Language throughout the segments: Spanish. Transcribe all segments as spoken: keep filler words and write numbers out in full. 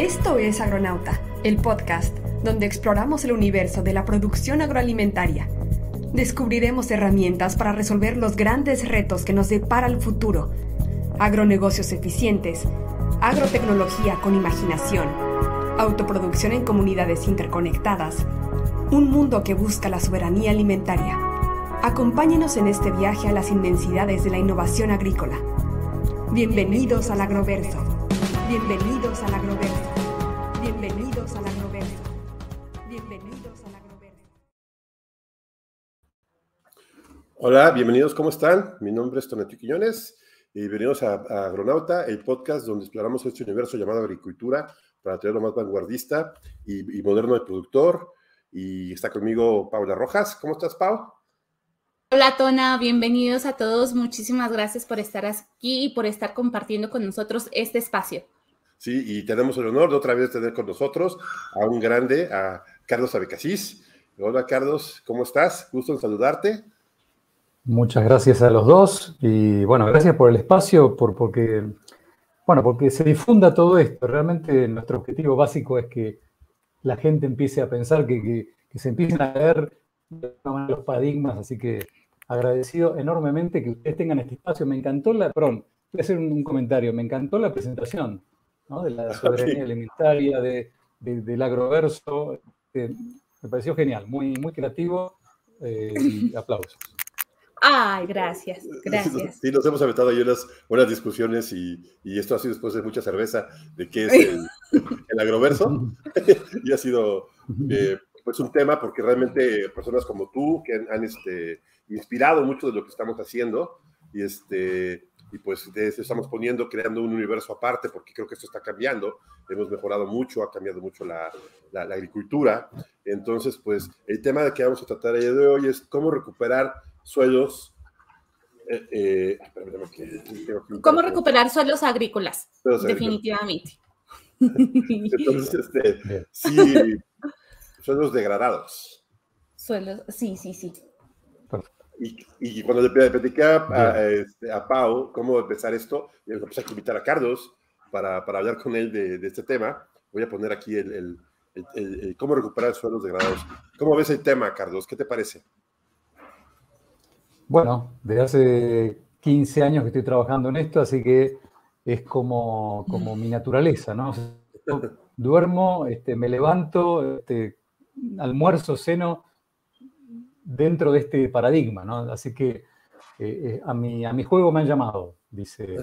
Esto es Agronauta, el podcast donde exploramos el universo de la producción agroalimentaria. Descubriremos herramientas para resolver los grandes retos que nos depara el futuro. Agronegocios eficientes, agrotecnología con imaginación, autoproducción en comunidades interconectadas, un mundo que busca la soberanía alimentaria. Acompáñenos en este viaje a las inmensidades de la innovación agrícola. Bienvenidos al agroverso. Bienvenidos al agroverso. Bienvenidos al agroverso. Bienvenidos al agroverso. Hola, bienvenidos, ¿cómo están? Mi nombre es Tonatiuh Quiñones y bienvenidos a, a Agronauta, el podcast donde exploramos este universo llamado agricultura para tener lo más vanguardista y, y moderno del productor. Y está conmigo Paula Rojas. ¿Cómo estás, Pau? Hola, Tona, bienvenidos a todos. Muchísimas gracias por estar aquí y por estar compartiendo con nosotros este espacio. Sí, y tenemos el honor de otra vez tener con nosotros a un grande, a Carlos Abecassis. Hola, Carlos, ¿cómo estás? Gusto en saludarte. Muchas gracias a los dos y, bueno, gracias por el espacio, por, porque, bueno, porque se difunda todo esto. Realmente nuestro objetivo básico es que la gente empiece a pensar, que, que, que se empiecen a ver los paradigmas, así que agradecido enormemente que ustedes tengan este espacio. Me encantó la, perdón, voy a hacer un, un comentario, me encantó la presentación, ¿no? De la soberanía alimentaria, de, de, del agroverso, eh, me pareció genial, muy, muy creativo, eh, y aplausos. Ay, gracias, gracias. Sí, nos hemos aventado ahí unas buenas discusiones y, y esto ha sido después de mucha cerveza de qué es el, el agroverso. Y ha sido eh, pues un tema porque realmente personas como tú que han, han este, inspirado mucho de lo que estamos haciendo y, este, y pues de eso estamos poniendo, creando un universo aparte porque creo que esto está cambiando. Hemos mejorado mucho, ha cambiado mucho la, la, la agricultura. Entonces, pues el tema de que vamos a tratar el día de hoy es cómo recuperar suelos. Eh, eh, espérame, que, ¿Cómo recuperar suelos agrícolas? Suelos Definitivamente. agrícolas. Entonces, este, sí, suelos degradados. Suelos, sí, sí, sí. Y, y cuando le platiqué a, a, este, a Pau cómo empezar esto, y pues hay que invitar a Carlos para, para hablar con él de, de este tema. Voy a poner aquí el, el, el, el, el cómo recuperar suelos degradados. ¿Cómo ves el tema, Carlos? ¿Qué te parece? Bueno, desde hace quince años que estoy trabajando en esto, así que es como, como mi naturaleza, ¿no? O sea, duermo, este, me levanto, este, almuerzo, ceno dentro de este paradigma, ¿no? Así que eh, a, mi, a mi juego me han llamado, dice.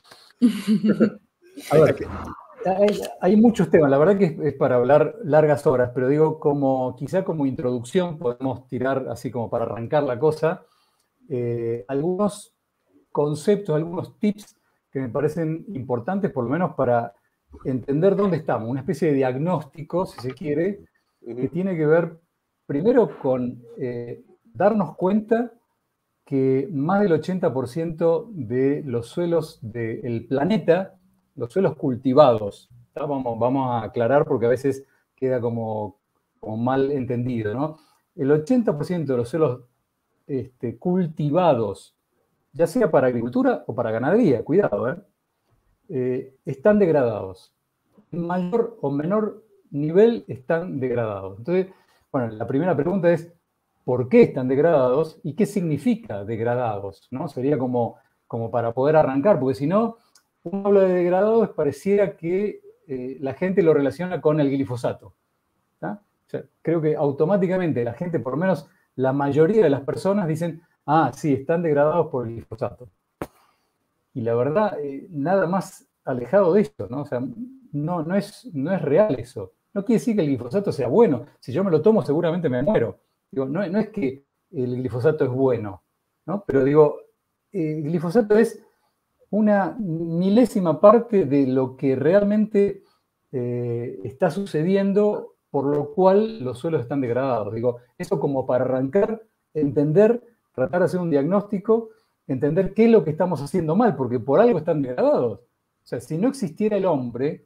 A ver, hay, hay muchos temas, la verdad que es, es para hablar largas horas, pero digo, como, quizá como introducción podemos tirar así como para arrancar la cosa. Eh, algunos conceptos, algunos tips que me parecen importantes, por lo menos para entender dónde estamos, una especie de diagnóstico, si se quiere, uh-huh. que tiene que ver primero con eh, darnos cuenta que más del ochenta por ciento de los suelos del planeta, los suelos cultivados, vamos, vamos a aclarar porque a veces queda como, como mal entendido, ¿no? El ochenta por ciento de los suelos Este, cultivados, ya sea para agricultura o para ganadería, cuidado, ¿eh? Eh, están degradados. En mayor o menor nivel están degradados. Entonces, bueno, la primera pregunta es, ¿por qué están degradados? ¿Y qué significa degradados? ¿No? Sería como, como para poder arrancar, porque si no, uno habla de degradados, pareciera que eh, la gente lo relaciona con el glifosato. ¿Tá? O sea, creo que automáticamente la gente, por lo menos la mayoría de las personas dicen, ah, sí, están degradados por el glifosato. Y la verdad, eh, nada más alejado de esto, ¿no? O sea, no, no, es, no es real eso. No quiere decir que el glifosato sea bueno. Si yo me lo tomo, seguramente me muero. Digo, no, no es que el glifosato es bueno, ¿no? Pero digo, el glifosato es una milésima parte de lo que realmente eh, está sucediendo, por lo cual los suelos están degradados. Digo, eso como para arrancar, entender, tratar de hacer un diagnóstico, entender qué es lo que estamos haciendo mal, porque por algo están degradados. O sea, si no existiera el hombre,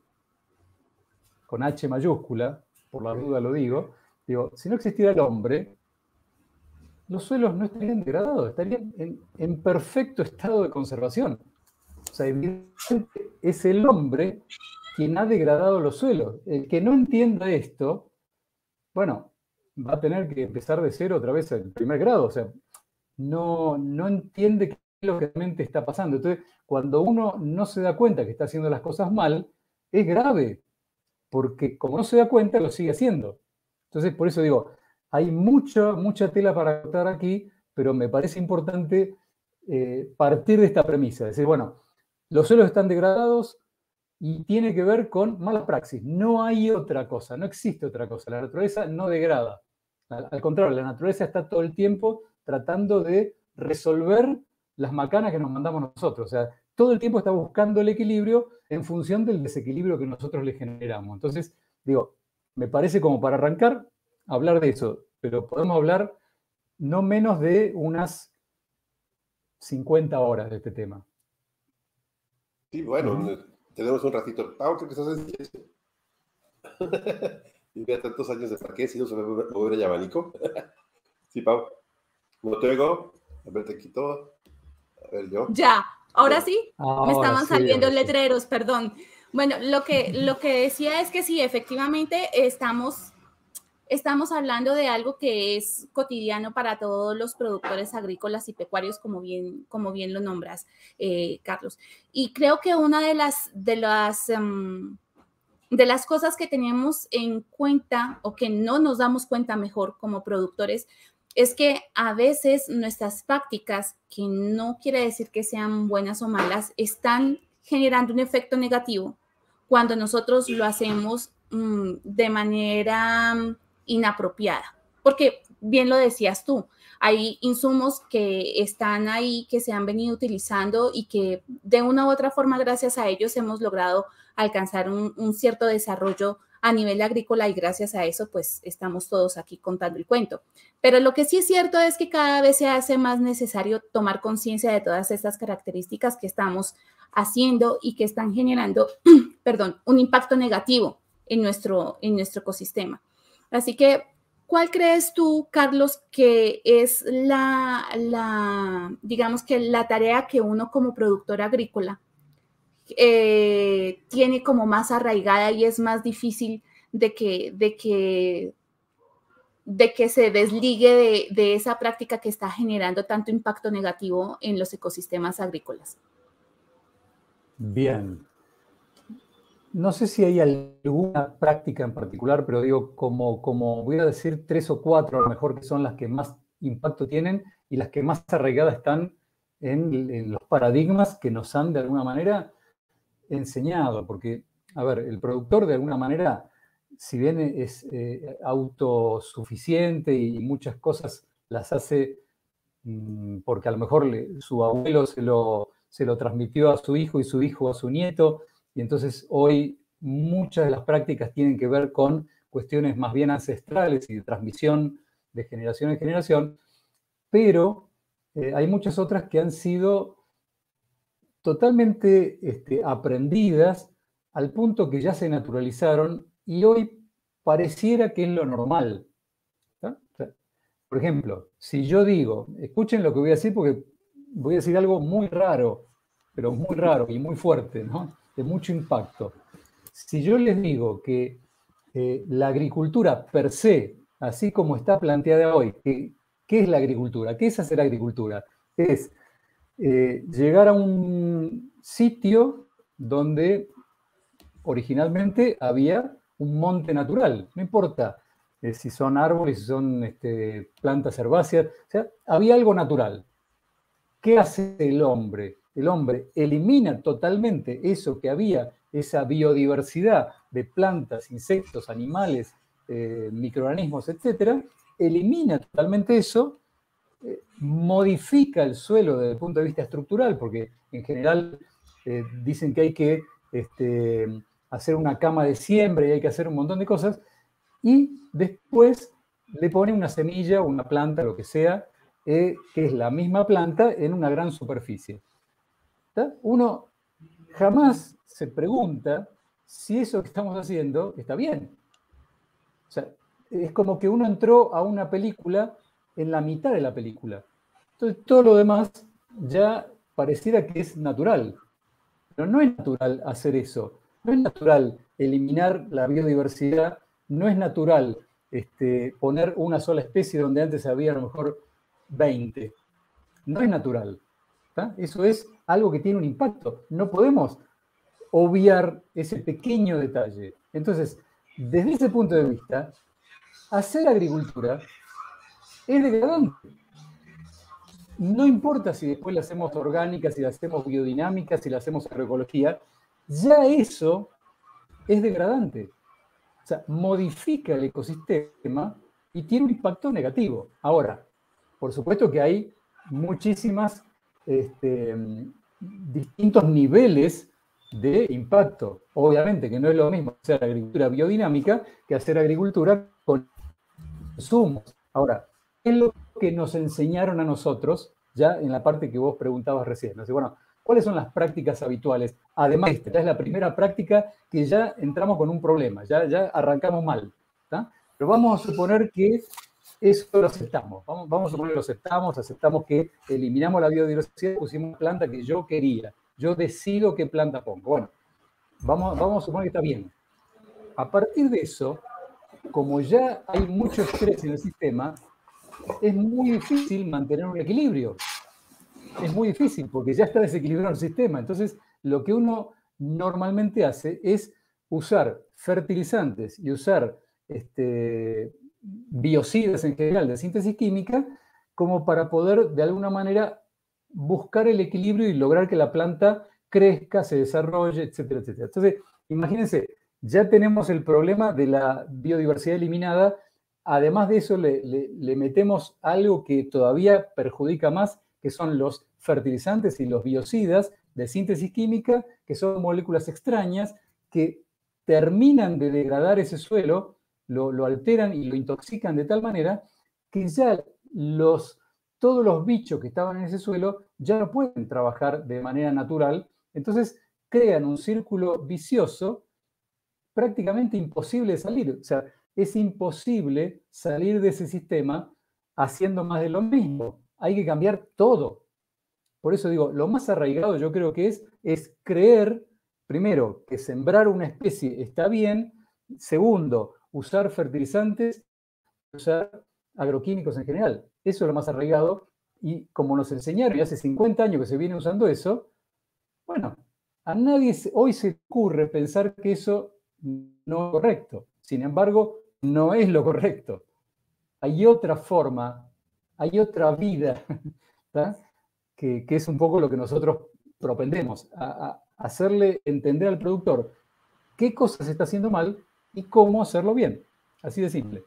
con H mayúscula, por la duda lo digo, digo, si no existiera el hombre, los suelos no estarían degradados, estarían en, en perfecto estado de conservación. O sea, evidentemente es el hombre quien ha degradado los suelos. El que no entienda esto, bueno, va a tener que empezar de cero otra vez el primer grado. O sea, no, no entiende qué es lo que realmente está pasando. Entonces, cuando uno no se da cuenta que está haciendo las cosas mal, es grave, porque como no se da cuenta, lo sigue haciendo. Entonces, por eso digo, hay mucha, mucha tela para cortar aquí, pero me parece importante eh, partir de esta premisa, decir, bueno, los suelos están degradados y tiene que ver con mala praxis. No hay otra cosa, no existe otra cosa. La naturaleza no degrada. Al, al contrario, la naturaleza está todo el tiempo tratando de resolver las macanas que nos mandamos nosotros. O sea, todo el tiempo está buscando el equilibrio en función del desequilibrio que nosotros le generamos. Entonces, digo, me parece como para arrancar, hablar de eso, pero podemos hablar no menos de unas cincuenta horas de este tema. Sí, bueno, uh-huh. Tenemos un ratito. Pau, ¿qué estás haciendo? Y vea tantos años de parqués y no se me mover el abanico. Sí, Pau. No te oigo. A ver, te quito. A ver, yo. Ya, ahora sí. Ahora me estaban sí, saliendo sí. letreros, perdón. Bueno, lo que, lo que decía es que sí, efectivamente estamos, estamos hablando de algo que es cotidiano para todos los productores agrícolas y pecuarios, como bien, como bien lo nombras, eh, Carlos. Y creo que una de las, de las, um, de las cosas que tenemos en cuenta o que no nos damos cuenta mejor como productores es que a veces nuestras prácticas, que no quiere decir que sean buenas o malas, están generando un efecto negativo cuando nosotros lo hacemos mmm, de manera inapropiada. Porque bien lo decías tú, hay insumos que están ahí, que se han venido utilizando y que de una u otra forma, gracias a ellos, hemos logrado alcanzar un, un cierto desarrollo a nivel agrícola y gracias a eso, pues, estamos todos aquí contando el cuento. Pero lo que sí es cierto es que cada vez se hace más necesario tomar conciencia de todas estas características que estamos haciendo y que están generando, perdón, un impacto negativo en nuestro, en nuestro ecosistema. Así que, ¿cuál crees tú, Carlos, que es la, la, digamos que la tarea que uno como productor agrícola eh, tiene como más arraigada y es más difícil de que, de que, de que se desligue de, de esa práctica que está generando tanto impacto negativo en los ecosistemas agrícolas? Bien. No sé si hay alguna práctica en particular, pero digo, como, como voy a decir tres o cuatro, a lo mejor que son las que más impacto tienen y las que más arraigadas están en, en los paradigmas que nos han de alguna manera enseñado. Porque, a ver, el productor de alguna manera, si bien es eh, autosuficiente y muchas cosas las hace mmm, porque a lo mejor le, su abuelo se lo, se lo transmitió a su hijo y su hijo a su nieto, y entonces hoy muchas de las prácticas tienen que ver con cuestiones más bien ancestrales y de transmisión de generación en generación, pero eh, hay muchas otras que han sido totalmente este, aprendidas al punto que ya se naturalizaron y hoy pareciera que es lo normal. ¿No? O sea, por ejemplo, si yo digo, escuchen lo que voy a decir porque voy a decir algo muy raro, pero muy raro y muy fuerte, ¿no? De mucho impacto. Si yo les digo que eh, la agricultura per se, así como está planteada hoy, que, ¿qué es la agricultura? ¿Qué es hacer agricultura? Es eh, llegar a un sitio donde originalmente había un monte natural, no importa eh, si son árboles, si son este, plantas herbáceas, o sea, había algo natural. ¿Qué hace el hombre? El hombre elimina totalmente eso que había, esa biodiversidad de plantas, insectos, animales, eh, microorganismos, etcétera, elimina totalmente eso, eh, modifica el suelo desde el punto de vista estructural, porque en general eh, dicen que hay que este, hacer una cama de siembra y hay que hacer un montón de cosas, y después le pone una semilla, una planta, lo que sea, eh, que es la misma planta en una gran superficie. ¿Está? Uno jamás se pregunta si eso que estamos haciendo está bien. O sea, es como que uno entró a una película en la mitad de la película. Entonces, todo lo demás ya pareciera que es natural. Pero no es natural hacer eso. No es natural eliminar la biodiversidad, no es natural este, poner una sola especie donde antes había a lo mejor veinte. No es natural. ¿Tá? Eso es algo que tiene un impacto. No podemos obviar ese pequeño detalle. Entonces, desde ese punto de vista, hacer agricultura es degradante. No importa si después la hacemos orgánica, si la hacemos biodinámica, si la hacemos agroecología, ya eso es degradante. O sea, modifica el ecosistema y tiene un impacto negativo. Ahora, por supuesto que hay muchísimas este, distintos niveles de impacto. Obviamente que no es lo mismo hacer agricultura biodinámica que hacer agricultura con insumos. Ahora, ¿qué es lo que nos enseñaron a nosotros ya en la parte que vos preguntabas recién? Así, bueno, ¿cuáles son las prácticas habituales? Además, esta es la primera práctica que ya entramos con un problema, ya, ya arrancamos mal. ¿Tá? Pero vamos a suponer que eso lo aceptamos. Vamos, vamos a suponer que lo aceptamos, aceptamos que eliminamos la biodiversidad y pusimos una planta que yo quería. Yo decido qué planta pongo. Bueno, vamos, vamos a suponer que está bien. A partir de eso, como ya hay mucho estrés en el sistema, es muy difícil mantener un equilibrio. Es muy difícil porque ya está desequilibrado el sistema. Entonces, lo que uno normalmente hace es usar fertilizantes y usar este, biocidas en general de síntesis química como para poder, de alguna manera, buscar el equilibrio y lograr que la planta crezca, se desarrolle, etcétera, etcétera. Entonces, imagínense, ya tenemos el problema de la biodiversidad eliminada. Además de eso, le, le, le metemos algo que todavía perjudica más, que son los fertilizantes y los biocidas de síntesis química, que son moléculas extrañas que terminan de degradar ese suelo, lo, lo alteran y lo intoxican de tal manera que ya los, todos los bichos que estaban en ese suelo ya no pueden trabajar de manera natural. Entonces crean un círculo vicioso prácticamente imposible de salir. O sea, es imposible salir de ese sistema haciendo más de lo mismo. Hay que cambiar todo. Por eso digo, lo más arraigado yo creo que es, es creer, primero, que sembrar una especie está bien. Segundo, usar fertilizantes, usar agroquímicos en general. Eso es lo más arraigado. Y como nos enseñaron, y hace cincuenta años que se viene usando eso, bueno, a nadie hoy se le ocurre pensar que eso no es correcto. Sin embargo, no es lo correcto. Hay otra forma, hay otra vida, que, que es un poco lo que nosotros propendemos, a, a hacerle entender al productor qué cosas se está haciendo mal y cómo hacerlo bien. Así de simple.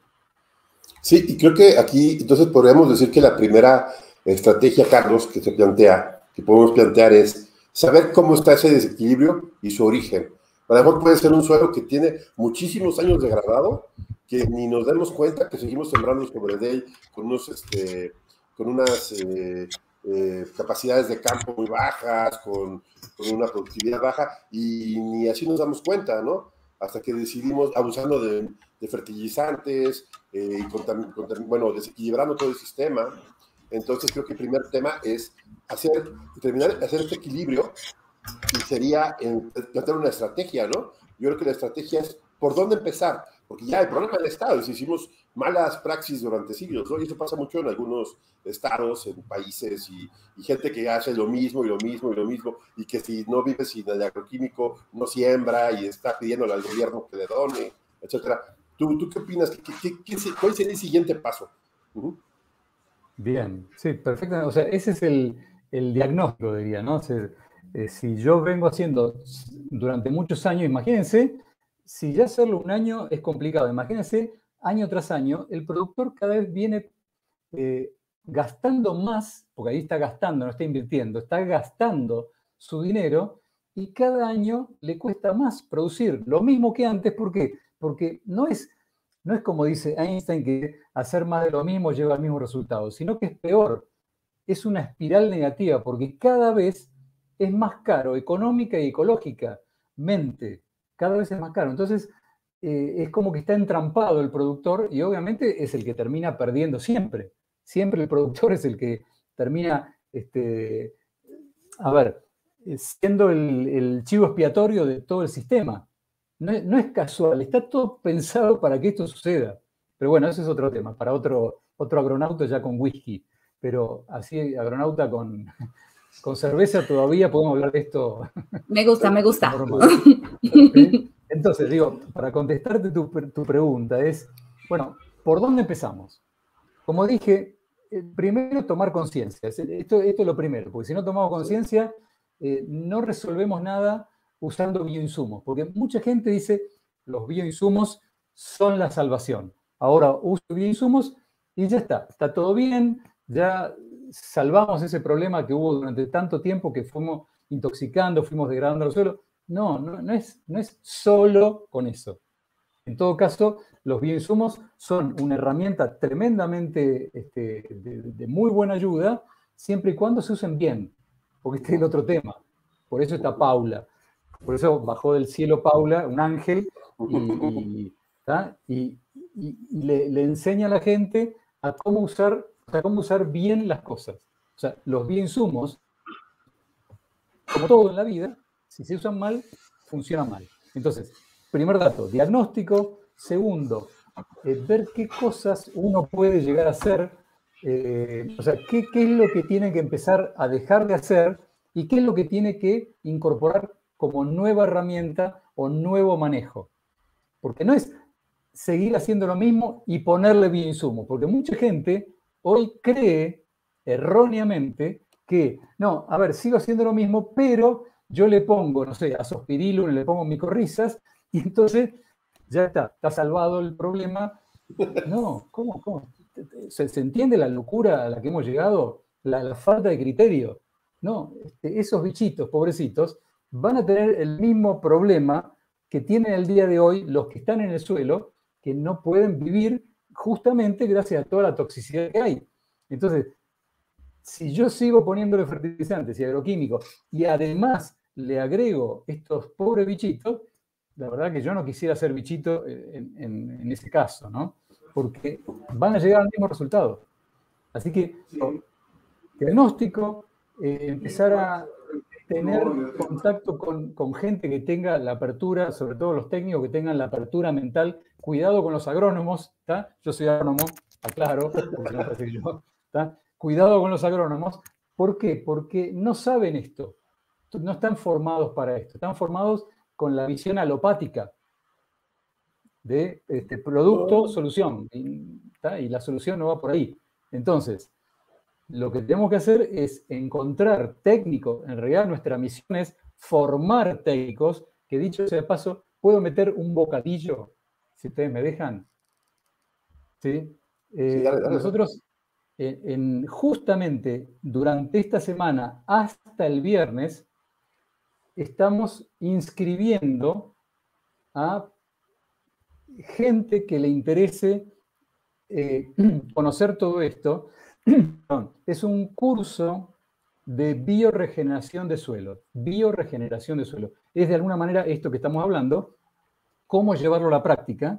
Sí, y creo que aquí entonces podríamos decir que la primera estrategia, Carlos, que se plantea, que podemos plantear es saber cómo está ese desequilibrio y su origen. A lo mejor puede ser un suelo que tiene muchísimos años degradado, que ni nos demos cuenta que seguimos sembrando sobre él con, unos, este, con unas eh, eh, capacidades de campo muy bajas, con, con una productividad baja, y ni así nos damos cuenta, ¿no? Hasta que decidimos, abusando de, de fertilizantes, eh, y contam, contam, bueno, desequilibrando todo el sistema. Entonces creo que el primer tema es hacer, terminar de hacer este equilibrio, y sería en, plantear una estrategia, ¿no? Yo creo que la estrategia es por dónde empezar, porque ya el problema del Estado es que hicimos malas praxis durante siglos, ¿no? Y eso pasa mucho en algunos estados, en países, y, y gente que hace lo mismo y lo mismo y lo mismo, y que si no vive sin el agroquímico, no siembra y está pidiéndole al gobierno que le done, etcétera. ¿Tú, tú qué opinas? ¿Qué, qué, qué, ¿Cuál sería el siguiente paso? Uh-huh. Bien, sí, perfecto. O sea, ese es el, el diagnóstico, diría, ¿no? O sea, eh, si yo vengo haciendo durante muchos años, imagínense, si ya hacerlo un año es complicado, imagínense, año tras año, el productor cada vez viene eh, gastando más, porque ahí está gastando, no está invirtiendo, está gastando su dinero y cada año le cuesta más producir lo mismo que antes. ¿Por qué? Porque no es, no es como dice Einstein que hacer más de lo mismo lleva al mismo resultado, sino que es peor, es una espiral negativa, porque cada vez es más caro, económica y ecológicamente, cada vez es más caro. Entonces, eh, es como que está entrampado el productor y obviamente es el que termina perdiendo siempre. Siempre el productor es el que termina, este, a ver, siendo el, el chivo expiatorio de todo el sistema. No es, no es casual, está todo pensado para que esto suceda. Pero bueno, ese es otro tema, para otro, otro agronauta ya con whisky. Pero así, agronauta con, con cerveza, todavía podemos hablar de esto. Me gusta, me gusta. ¿Sí? Entonces, digo, para contestarte tu, tu pregunta es, bueno, ¿por dónde empezamos? Como dije, primero tomar conciencia. Esto, esto es lo primero, porque si no tomamos conciencia, eh, no resolvemos nada usando bioinsumos. Porque mucha gente dice, los bioinsumos son la salvación. Ahora uso bioinsumos y ya está, está todo bien, ya salvamos ese problema que hubo durante tanto tiempo que fuimos intoxicando, fuimos degradando los suelos. No, no, no, es, no es solo con eso. En todo caso, los bioinsumos son una herramienta tremendamente este, de, de muy buena ayuda, siempre y cuando se usen bien, porque este es el otro tema. Por eso está Paula. Por eso bajó del cielo Paula, un ángel, y, y, y, y, y le, le enseña a la gente a cómo usar, a cómo usar bien las cosas. O sea, los bioinsumos, como todo en la vida, si se usan mal, funciona mal. Entonces, primer dato, diagnóstico. Segundo, eh, ver qué cosas uno puede llegar a hacer, eh, o sea, qué, qué es lo que tiene que empezar a dejar de hacer y qué es lo que tiene que incorporar como nueva herramienta o nuevo manejo. Porque no es seguir haciendo lo mismo y ponerle bioinsumo, porque mucha gente hoy cree erróneamente que, no, a ver, sigo haciendo lo mismo, pero yo le pongo, no sé, azospirillum, le pongo micorrizas, y entonces ya está, está salvado el problema. No, ¿cómo? cómo? ¿Se, ¿Se entiende la locura a la que hemos llegado? La, la falta de criterio. No, este, esos bichitos, pobrecitos, van a tener el mismo problema que tienen el día de hoy los que están en el suelo, que no pueden vivir justamente gracias a toda la toxicidad que hay. Entonces, si yo sigo poniéndole fertilizantes y agroquímicos y además le agrego estos pobres bichitos, la verdad que yo no quisiera ser bichito en, en, en ese caso, ¿no? Porque van a llegar al mismo resultado. Así que, diagnóstico, eh, empezar a tener contacto con, con gente que tenga la apertura, sobre todo los técnicos que tengan la apertura mental. Cuidado con los agrónomos, ¿tá? Yo soy agrónomo, aclaro, porque no parece que yo, ¿tá? Cuidado con los agrónomos. ¿Por qué? Porque no saben esto, no están formados para esto, están formados con la visión alopática de este, producto, solución, y, y la solución no va por ahí. Entonces, lo que tenemos que hacer es encontrar técnicos. En realidad, nuestra misión es formar técnicos, que dicho sea de paso, puedo meter un bocadillo, si ustedes me dejan. ¿Sí? Eh, sí, dale, dale. Nosotros, eh, en, justamente durante esta semana hasta el viernes, estamos inscribiendo a gente que le interese eh, conocer todo esto. Es un curso de bioregeneración de suelo. Bioregeneración de suelo. Es de alguna manera esto que estamos hablando, cómo llevarlo a la práctica.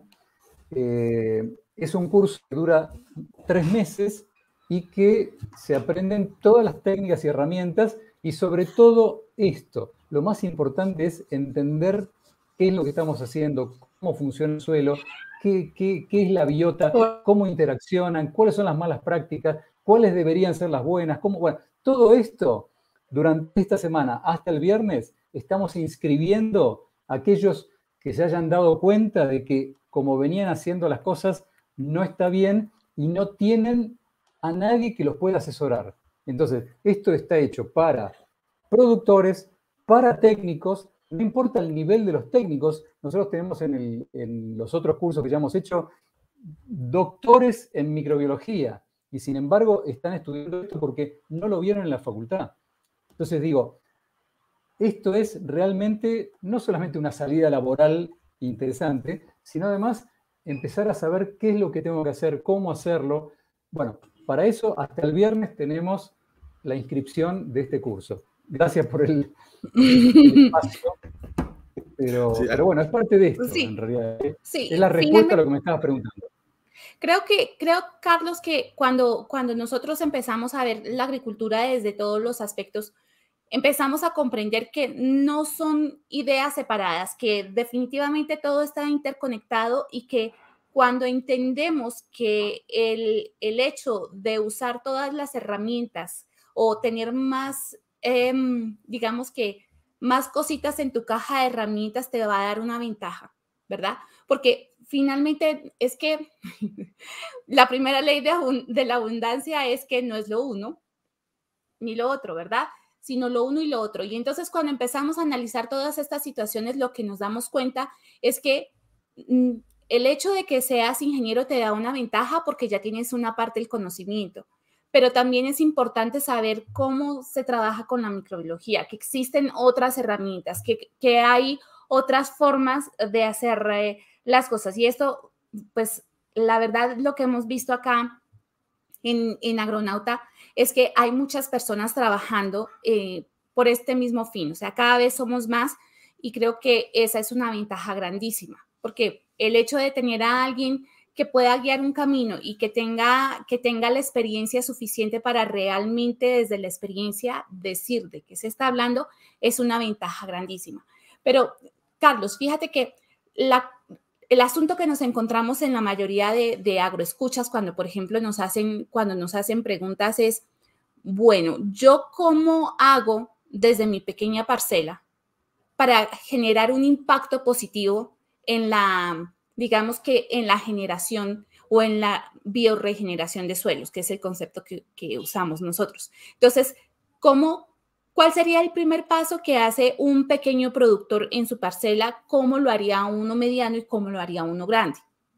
Eh, es un curso que dura tres meses y que se aprenden todas las técnicas y herramientas y sobre todo esto. Lo más importante es entender qué es lo que estamos haciendo, cómo funciona el suelo, qué, qué, qué es la biota, cómo interaccionan, cuáles son las malas prácticas, cuáles deberían ser las buenas, cómo, bueno, todo esto durante esta semana hasta el viernes estamos inscribiendo a aquellos que se hayan dado cuenta de que como venían haciendo las cosas no está bien y no tienen a nadie que los pueda asesorar. Entonces, esto está hecho para productores, para técnicos, no importa el nivel de los técnicos. Nosotros tenemos en, el, en los otros cursos que ya hemos hecho doctores en microbiología y sin embargo están estudiando esto porque no lo vieron en la facultad. Entonces digo, esto es realmente no solamente una salida laboral interesante, sino además empezar a saber qué es lo que tengo que hacer, cómo hacerlo. Bueno, para eso hasta el viernes tenemos la inscripción de este curso. Gracias por el, el espacio. Pero, sí, pero bueno, es parte de esto, sí, en realidad. Sí, es la respuesta a lo que me estabas preguntando. Creo que, creo, Carlos, que cuando, cuando nosotros empezamos a ver la agricultura desde todos los aspectos, empezamos a comprender que no son ideas separadas, que definitivamente todo está interconectado y que cuando entendemos que el, el hecho de usar todas las herramientas o tener más, eh, digamos que más cositas en tu caja de herramientas te va a dar una ventaja, ¿verdad? Porque finalmente es que la primera ley de, de la abundancia es que no es lo uno ni lo otro, ¿verdad? Sino lo uno y lo otro. Y entonces cuando empezamos a analizar todas estas situaciones, lo que nos damos cuenta es que mm, el hecho de que seas ingeniero te da una ventaja porque ya tienes una parte del conocimiento, pero también es importante saber cómo se trabaja con la microbiología, que existen otras herramientas, que, que hay otras formas de hacer eh, las cosas. Y esto, pues, la verdad, lo que hemos visto acá en, en Agronauta es que hay muchas personas trabajando eh, por este mismo fin. O sea, cada vez somos más y creo que esa es una ventaja grandísima, porque el hecho de tener a alguien que pueda guiar un camino y que tenga, que tenga la experiencia suficiente para realmente desde la experiencia decir de qué se está hablando es una ventaja grandísima. Pero, Carlos, fíjate que la, el asunto que nos encontramos en la mayoría de, de agroescuchas cuando, por ejemplo, nos hacen, cuando nos hacen preguntas es, bueno, ¿yo cómo hago desde mi pequeña parcela para generar un impacto positivo en la, digamos que en la generación o en la bioregeneración de suelos, que es el concepto que, que usamos nosotros? Entonces, ¿cómo, ¿cuál sería el primer paso que hace un pequeño productor en su parcela? ¿Cómo lo haría uno mediano y cómo lo haría uno grande?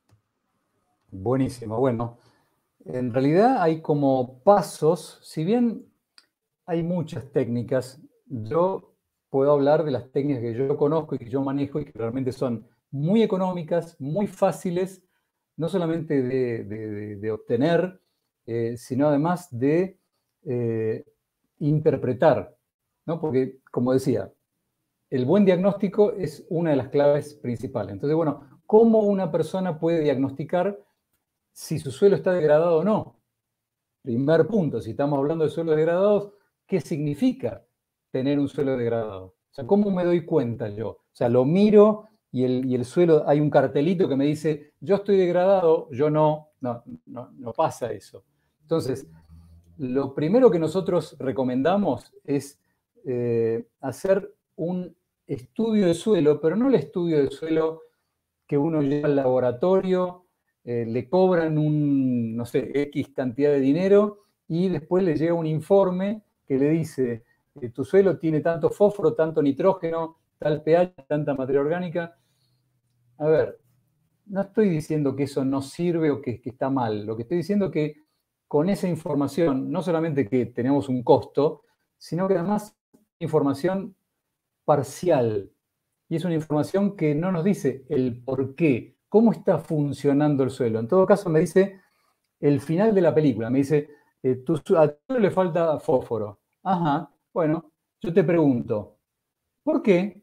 Buenísimo. Bueno, en realidad hay como pasos, si bien hay muchas técnicas, yo puedo hablar de las técnicas que yo conozco y que yo manejo y que realmente son muy económicas, muy fáciles, no solamente de, de, de obtener, eh, sino además de eh, interpretar, ¿no? Porque, como decía, el buen diagnóstico es una de las claves principales. Entonces, bueno, ¿cómo una persona puede diagnosticar si su suelo está degradado o no? Primer punto, si estamos hablando de suelos degradados, ¿qué significa tener un suelo degradado? O sea, ¿cómo me doy cuenta yo? O sea, lo miro y el, y el suelo, hay un cartelito que me dice, yo estoy degradado, yo no, no, no, no pasa eso. Entonces, lo primero que nosotros recomendamos es eh, hacer un estudio de suelo, pero no el estudio de suelo que uno lleva al laboratorio, eh, le cobran un, no sé, X cantidad de dinero y después le llega un informe que le dice, eh, tu suelo tiene tanto fósforo, tanto nitrógeno, tal pH, tanta materia orgánica. A ver, no estoy diciendo que eso no sirve o que, que está mal. Lo que estoy diciendo es que con esa información, no solamente que tenemos un costo, sino que además información parcial. Y es una información que no nos dice el por qué, cómo está funcionando el suelo. En todo caso, me dice el final de la película. Me dice, eh, tu, a tu suelo le falta fósforo. Ajá, bueno, yo te pregunto, ¿por qué?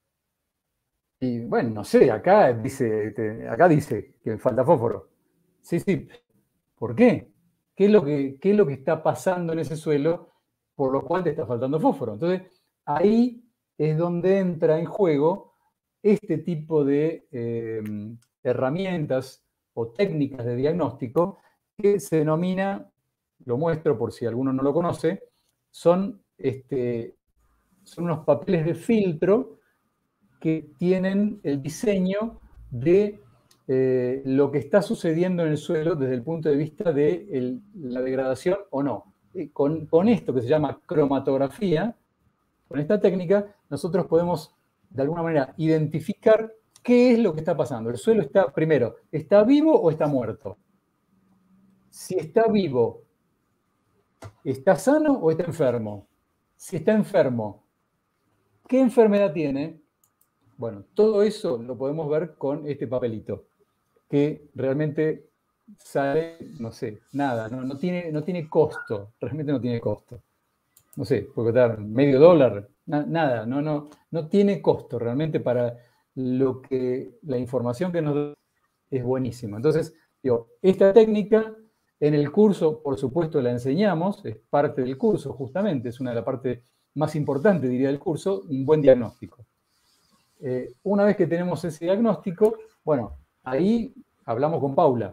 Y bueno, no sé, acá dice, te, acá dice que me falta fósforo. Sí, sí, ¿por qué? ¿Qué es, lo que, ¿Qué es lo que está pasando en ese suelo por lo cual te está faltando fósforo? Entonces, ahí es donde entra en juego este tipo de eh, herramientas o técnicas de diagnóstico que se denomina, lo muestro por si alguno no lo conoce, son, este, son unos papeles de filtro que tienen el diseño de eh, lo que está sucediendo en el suelo desde el punto de vista de el, la degradación o no. Eh, con, con esto que se llama cromatografía, con esta técnica, nosotros podemos de alguna manera identificar qué es lo que está pasando. El suelo está, primero, ¿está vivo o está muerto? Si está vivo, ¿está sano o está enfermo? Si está enfermo, ¿qué enfermedad tiene? Bueno, todo eso lo podemos ver con este papelito, que realmente sale, no sé, nada, no, no, tiene, no tiene costo, realmente no tiene costo. No sé, puede costar medio dólar, na, nada, no, no, no tiene costo realmente para lo que la información que nos da es buenísima. Entonces, digo, esta técnica en el curso, por supuesto, la enseñamos, es parte del curso justamente, es una de las partes más importante, diría, del curso, un buen diagnóstico. Eh, una vez que tenemos ese diagnóstico, bueno, ahí hablamos con Paula.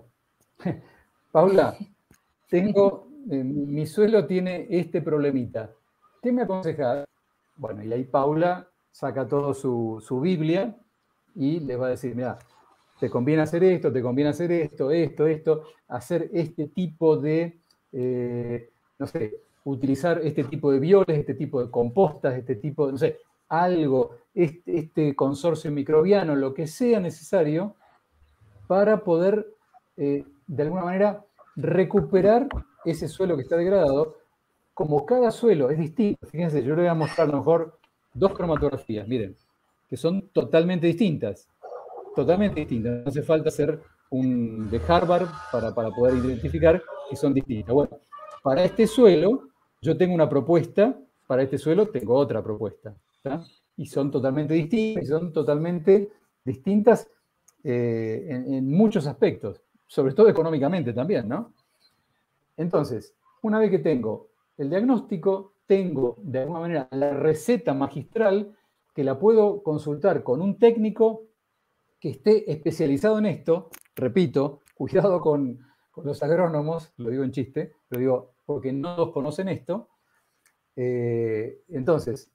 Paula, tengo, eh, mi suelo tiene este problemita. ¿Qué me aconsejas? Bueno, y ahí Paula saca todo su, su Biblia y les va a decir, mira, te conviene hacer esto, te conviene hacer esto, esto, esto, hacer este tipo de, eh, no sé, utilizar este tipo de violes, este tipo de compostas, este tipo de, no sé, algo, este, este consorcio microbiano, lo que sea necesario para poder, eh, de alguna manera, recuperar ese suelo que está degradado. Como cada suelo es distinto, fíjense, yo les voy a mostrar a lo mejor dos cromatografías, miren, que son totalmente distintas, totalmente distintas. No hace falta ser un de Harvard para, para poder identificar que son distintas. Bueno, para este suelo, yo tengo una propuesta, para este suelo tengo otra propuesta, ¿tá? Y son totalmente distintas, y son totalmente distintas eh, en, en muchos aspectos, sobre todo económicamente también, ¿no? Entonces, una vez que tengo el diagnóstico, tengo de alguna manera la receta magistral que la puedo consultar con un técnico que esté especializado en esto. Repito, cuidado con, con los agrónomos, lo digo en chiste, lo digo porque no todos conocen esto. Eh, entonces,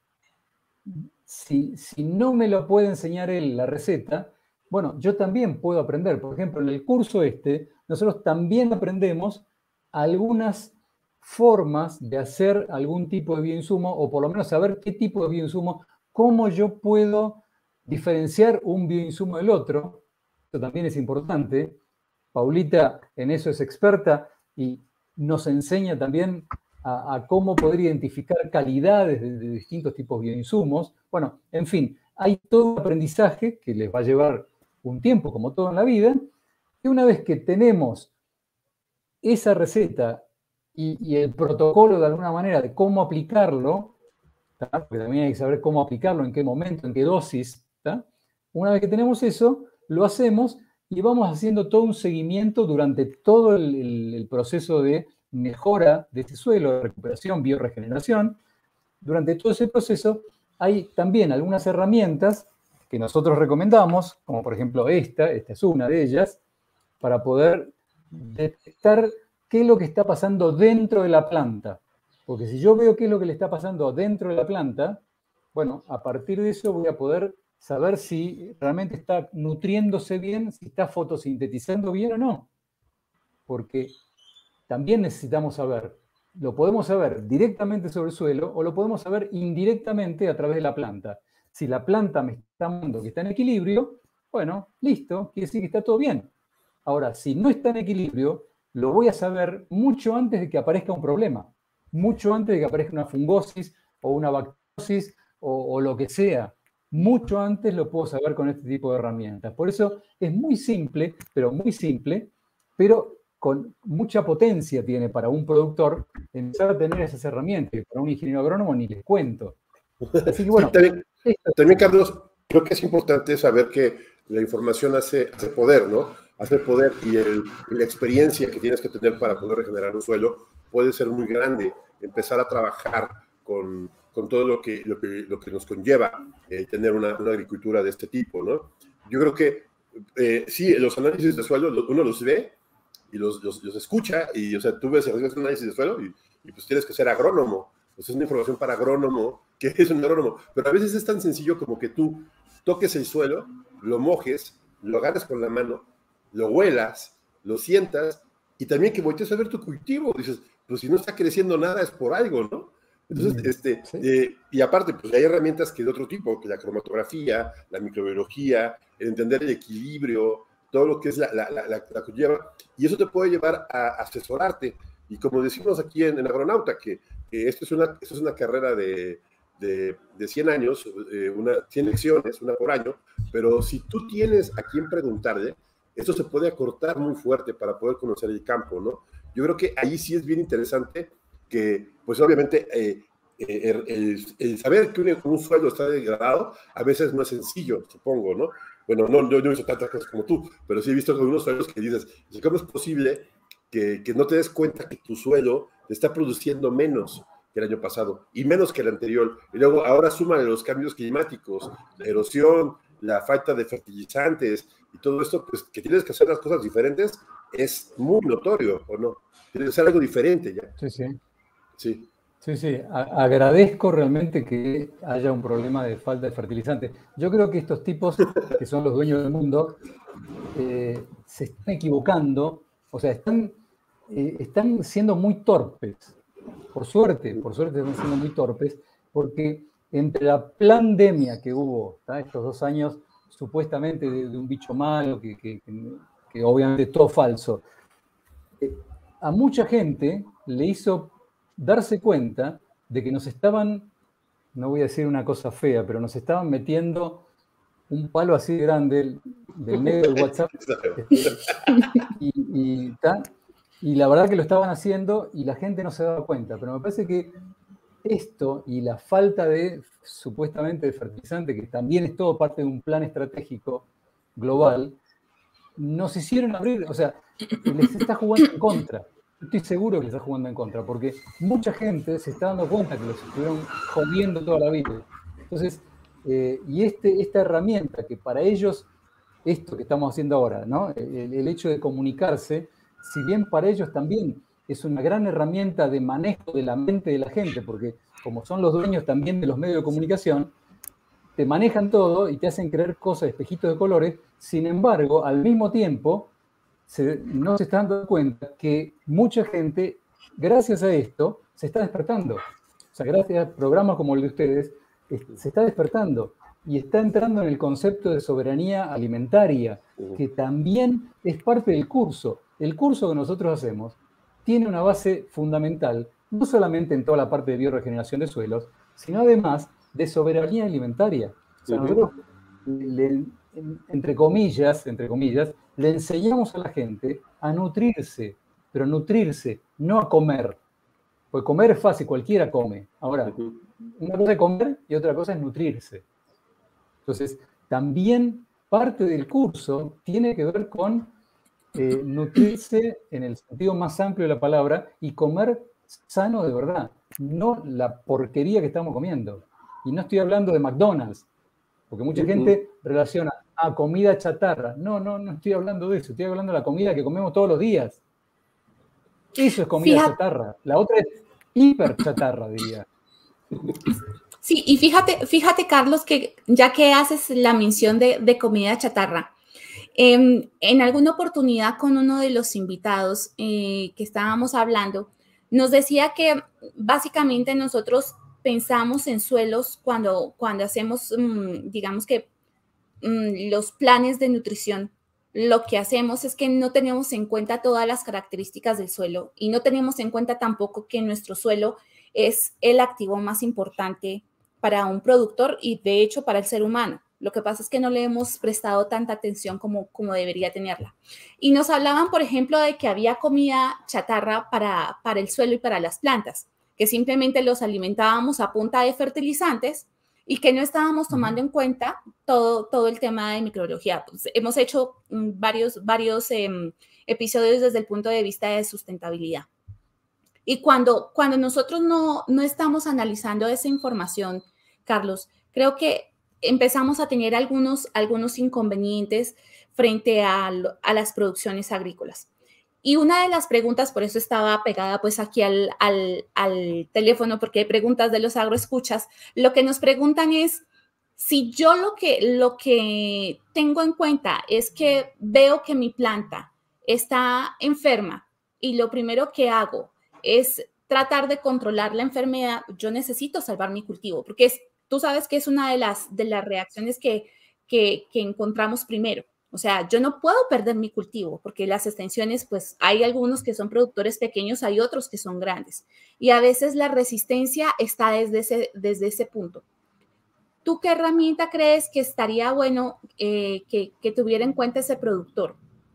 si, si no me lo puede enseñar él la receta, bueno, yo también puedo aprender. Por ejemplo, en el curso este, nosotros también aprendemos algunas formas de hacer algún tipo de bioinsumo, o por lo menos saber qué tipo de bioinsumo, cómo yo puedo diferenciar un bioinsumo del otro. Esto también es importante. Paulita en eso es experta y nos enseña también a, a cómo poder identificar calidades de, de distintos tipos de bioinsumos. Bueno, en fin, hay todo un aprendizaje que les va a llevar un tiempo, como todo en la vida, y una vez que tenemos esa receta y, y el protocolo de alguna manera de cómo aplicarlo, ¿tá? Porque también hay que saber cómo aplicarlo, en qué momento, en qué dosis, ¿tá? Una vez que tenemos eso, lo hacemos y vamos haciendo todo un seguimiento durante todo el, el, el proceso de mejora de ese suelo, de recuperación, biorregeneración. Durante todo ese proceso hay también algunas herramientas que nosotros recomendamos, como por ejemplo esta, esta es una de ellas, para poder detectar qué es lo que está pasando dentro de la planta. Porque si yo veo qué es lo que le está pasando dentro de la planta, bueno, a partir de eso voy a poder saber si realmente está nutriéndose bien, si está fotosintetizando bien o no. Porque también necesitamos saber, lo podemos saber directamente sobre el suelo o lo podemos saber indirectamente a través de la planta. Si la planta me está dando que está en equilibrio, bueno, listo, quiere decir que está todo bien. Ahora, si no está en equilibrio, lo voy a saber mucho antes de que aparezca un problema, mucho antes de que aparezca una fungosis o una bacterosis o, o lo que sea. Mucho antes lo puedo saber con este tipo de herramientas. Por eso es muy simple, pero muy simple, pero con mucha potencia tiene para un productor empezar a tener esas herramientas. Para un ingeniero agrónomo ni les cuento. Así que bueno. Sí, también, también, Carlos, creo que es importante saber que la información hace, hace poder, ¿no? Hace poder y, el, y la experiencia que tienes que tener para poder regenerar un suelo puede ser muy grande. Empezar a trabajar con, con todo lo que, lo, que, lo que nos conlleva eh, tener una, una agricultura de este tipo, ¿no? Yo creo que eh, sí, los análisis de suelo uno los ve y los, los, los escucha y, o sea, tú ves el análisis de suelo y, y pues tienes que ser agrónomo. Pues es una información para agrónomo, que es un agrónomo, pero a veces es tan sencillo como que tú toques el suelo, lo mojes, lo agarres con la mano, lo huelas, lo sientas, y también que voltees a ver tu cultivo. Dices, pues si no está creciendo nada es por algo, ¿no? Entonces, este, sí. eh, y aparte, pues hay herramientas que de otro tipo, que la cromatografía, la microbiología, el entender el equilibrio, todo lo que es la, la, la, la, la que lleva, y eso te puede llevar a asesorarte. Y como decimos aquí en, en Agronauta, que, que esto, es una, esto es una carrera de, de, de cien años, eh, una, cien lecciones, una por año, pero si tú tienes a quién preguntarle, esto se puede acortar muy fuerte para poder conocer el campo, ¿no? Yo creo que ahí sí es bien interesante que, pues obviamente, eh, eh, el, el saber que un, un suelo está degradado a veces no es sencillo, supongo, ¿no? Bueno, no, yo no he visto tantas cosas como tú, pero sí he visto algunos suelos que dices, ¿cómo es posible que, que no te des cuenta que tu suelo te está produciendo menos? que el año pasado, y menos que el anterior. Y luego ahora súmale los cambios climáticos, la erosión, la falta de fertilizantes y todo esto, pues que tienes que hacer las cosas diferentes, es muy notorio, ¿o no? Tienes que hacer algo diferente ya. Sí, sí. Sí. Sí, sí, A agradezco realmente que haya un problema de falta de fertilizantes. Yo creo que estos tipos, que son los dueños del mundo, eh, se están equivocando, o sea, están, eh, están siendo muy torpes. Por suerte, por suerte están siendo muy torpes, porque entre la pandemia que hubo, ¿tá? Estos dos años supuestamente de, de un bicho malo, que, que, que, que obviamente es todo falso, eh, a mucha gente le hizo darse cuenta de que nos estaban, no voy a decir una cosa fea, pero nos estaban metiendo un palo así grande del medio del WhatsApp. y, y, y la verdad que lo estaban haciendo y la gente no se daba cuenta. Pero me parece que esto y la falta de, supuestamente, de fertilizante, que también es todo parte de un plan estratégico global, nos hicieron abrir, o sea, les está jugando en contra. Estoy seguro que les está jugando en contra, porque mucha gente se está dando cuenta que los estuvieron jodiendo toda la vida. Entonces, eh, y este, esta herramienta que para ellos, esto que estamos haciendo ahora, ¿no? El, el hecho de comunicarse, si bien para ellos también es una gran herramienta de manejo de la mente de la gente, porque como son los dueños también de los medios de comunicación, te manejan todo y te hacen creer cosas, espejitos de colores. Sin embargo, al mismo tiempo, se, no se están dando cuenta que mucha gente, gracias a esto, se está despertando. O sea, gracias a programas como el de ustedes, se está despertando y está entrando en el concepto de soberanía alimentaria, que también es parte del curso. El curso que nosotros hacemos tiene una base fundamental, no solamente en toda la parte de bioregeneración de suelos, sino además de soberanía alimentaria. O sea, nosotros, le, entre comillas, entre comillas, le enseñamos a la gente a nutrirse, pero nutrirse, no a comer. Porque comer es fácil, cualquiera come. Ahora, una cosa es comer y otra cosa es nutrirse. Entonces, también parte del curso tiene que ver con eh, nutrirse en el sentido más amplio de la palabra y comer sano de verdad, no la porquería que estamos comiendo. Y no estoy hablando de McDonald's, porque mucha uh-huh. gente relaciona a comida chatarra. No, no, no estoy hablando de eso, estoy hablando de la comida que comemos todos los días. Eso es comida fíjate. chatarra. La otra es hiper chatarra, diría. Sí, y fíjate, fíjate, Carlos, que ya que haces la mención de, de comida chatarra, eh, en alguna oportunidad con uno de los invitados eh, que estábamos hablando, nos decía que básicamente nosotros pensamos en suelos cuando, cuando hacemos, mmm, digamos que mmm, los planes de nutrición. Lo que hacemos es que no tenemos en cuenta todas las características del suelo y no tenemos en cuenta tampoco que nuestro suelo es el activo más importante para un productor y de hecho para el ser humano. Lo que pasa es que no le hemos prestado tanta atención como, como debería tenerla. Y nos hablaban, por ejemplo, de que había comida chatarra para, para el suelo y para las plantas, que simplemente los alimentábamos a punta de fertilizantes y que no estábamos tomando en cuenta todo, todo el tema de microbiología. Pues hemos hecho varios, varios eh, episodios desde el punto de vista de sustentabilidad. Y cuando, cuando nosotros no, no estamos analizando esa información, Carlos, creo que empezamos a tener algunos, algunos inconvenientes frente a, a las producciones agrícolas. Y una de las preguntas, por eso estaba pegada pues aquí al, al, al teléfono, porque hay preguntas de los agroescuchas, lo que nos preguntan es, si yo lo que, lo que tengo en cuenta es que veo que mi planta está enferma y lo primero que hago es tratar de controlar la enfermedad, yo necesito salvar mi cultivo, porque es, tú sabes que es una de las, de las reacciones que, que, que encontramos primero. O sea, yo no puedo perder mi cultivo porque las extensiones, pues hay algunos que son productores pequeños, hay otros que son grandes. Y a veces la resistencia está desde ese, desde ese punto. ¿Tú qué herramienta crees que estaría bueno eh, que, que tuviera en cuenta ese productor?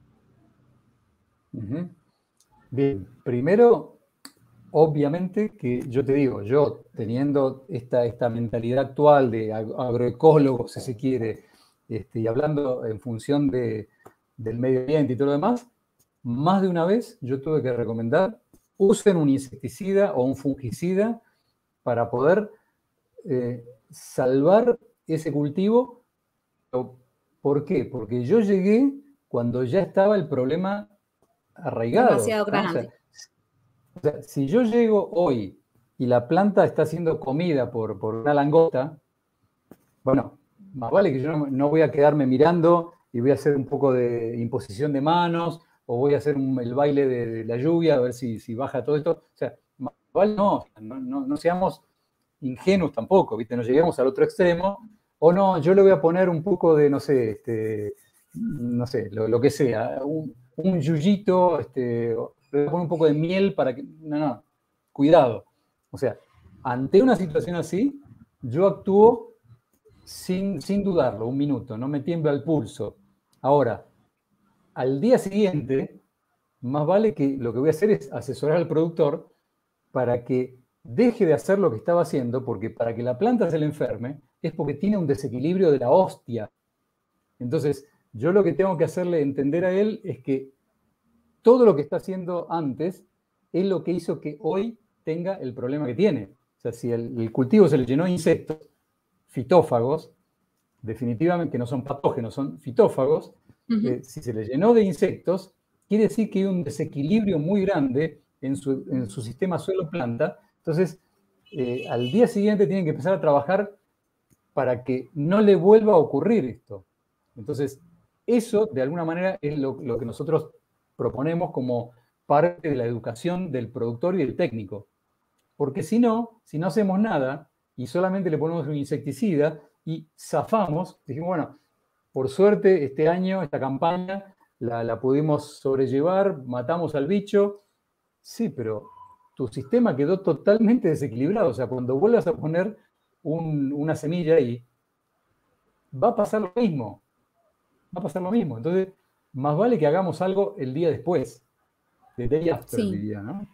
Uh-huh. Bien, primero, obviamente que yo te digo, yo teniendo esta, esta mentalidad actual de agroecólogo, si se quiere, Este, y hablando en función de, del medio ambiente y todo lo demás, más de una vez yo tuve que recomendar, usen un insecticida o un fungicida para poder eh, salvar ese cultivo. ¿Por qué? Porque yo llegué cuando ya estaba el problema arraigado. Demasiado grande. ¿no? O sea, o sea, si yo llego hoy y la planta está siendo comida por, por una langosta, bueno, más vale que yo no, no voy a quedarme mirando y voy a hacer un poco de imposición de manos o voy a hacer un, el baile de, de la lluvia a ver si, si baja todo esto. O sea, más vale no, no, no, no seamos ingenuos tampoco, ¿viste? No lleguemos al otro extremo. O no, yo le voy a poner un poco de, no sé, este, no sé, lo, lo que sea, un, un yuyito, este, le voy a poner un poco de miel para que... No, no, cuidado. O sea, ante una situación así, yo actúo sin, sin dudarlo, un minuto, no me tiembla el pulso. Ahora, al día siguiente, más vale que lo que voy a hacer es asesorar al productor para que deje de hacer lo que estaba haciendo, porque para que la planta se le enferme es porque tiene un desequilibrio de la hostia. Entonces, yo lo que tengo que hacerle entender a él es que todo lo que está haciendo antes es lo que hizo que hoy tenga el problema que tiene. O sea, si el, el cultivo se le llenó de insectos, fitófagos, definitivamente que no son patógenos, son fitófagos, uh-huh. eh, si se le llenó de insectos, quiere decir que hay un desequilibrio muy grande en su, en su sistema suelo-planta. Entonces, eh, al día siguiente tienen que empezar a trabajar para que no le vuelva a ocurrir esto. Entonces, eso, de alguna manera, es lo, lo que nosotros proponemos como parte de la educación del productor y del técnico. Porque si no, si no hacemos nada y solamente le ponemos un insecticida y zafamos, dijimos, bueno, por suerte este año, esta campaña, la, la pudimos sobrellevar, matamos al bicho. Sí, pero tu sistema quedó totalmente desequilibrado. O sea, cuando vuelvas a poner un, una semilla ahí, va a pasar lo mismo. Va a pasar lo mismo. Entonces, más vale que hagamos algo el día después. De day after, sí. diría, ¿no?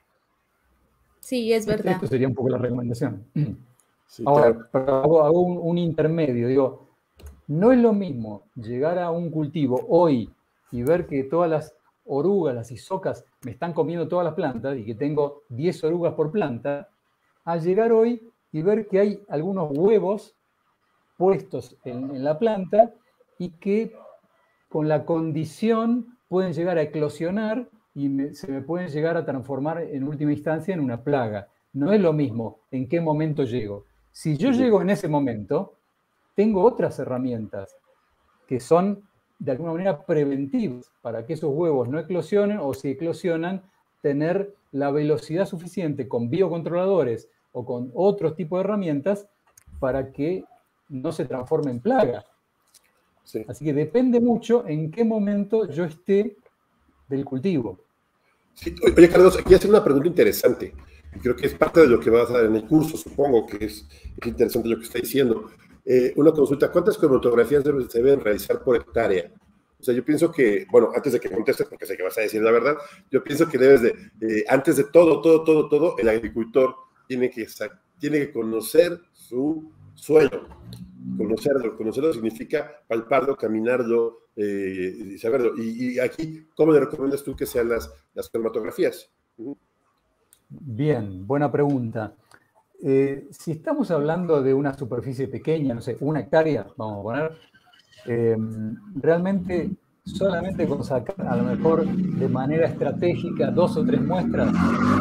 Sí, es verdad. Esto sería un poco la recomendación. Sí, Ahora, claro. pero hago, hago un, un intermedio. Digo, no es lo mismo llegar a un cultivo hoy y ver que todas las orugas, las isocas, me están comiendo todas las plantas y que tengo diez orugas por planta, a llegar hoy y ver que hay algunos huevos puestos en, en la planta y que con la condición pueden llegar a eclosionar y me, se me pueden llegar a transformar en última instancia en una plaga. No es lo mismo en qué momento llego. Si yo llego en ese momento, tengo otras herramientas que son de alguna manera preventivos para que esos huevos no eclosionen o si eclosionan, tener la velocidad suficiente con biocontroladores o con otros tipos de herramientas para que no se transforme en plaga. Sí. Así que depende mucho en qué momento yo esté del cultivo. Sí. Oye, Carlos, aquí hacer una pregunta interesante. Y creo que es parte de lo que vas a dar en el curso, supongo que es, es interesante lo que está diciendo. Eh, una consulta, ¿cuántas cromatografías deben, se deben realizar por hectárea? O sea, yo pienso que, bueno, antes de que contestes, porque sé que vas a decir la verdad, yo pienso que debes de, eh, antes de todo, todo, todo, todo, el agricultor tiene que, tiene que conocer su suelo. Conocerlo, conocerlo significa palparlo, caminarlo eh, y saberlo. Y, y aquí, ¿cómo le recomiendas tú que sean las, las cromatografías? Uh-huh. Bien, buena pregunta. Eh, si estamos hablando de una superficie pequeña, no sé, una hectárea, vamos a poner, eh, realmente solamente con sacar a lo mejor de manera estratégica dos o tres muestras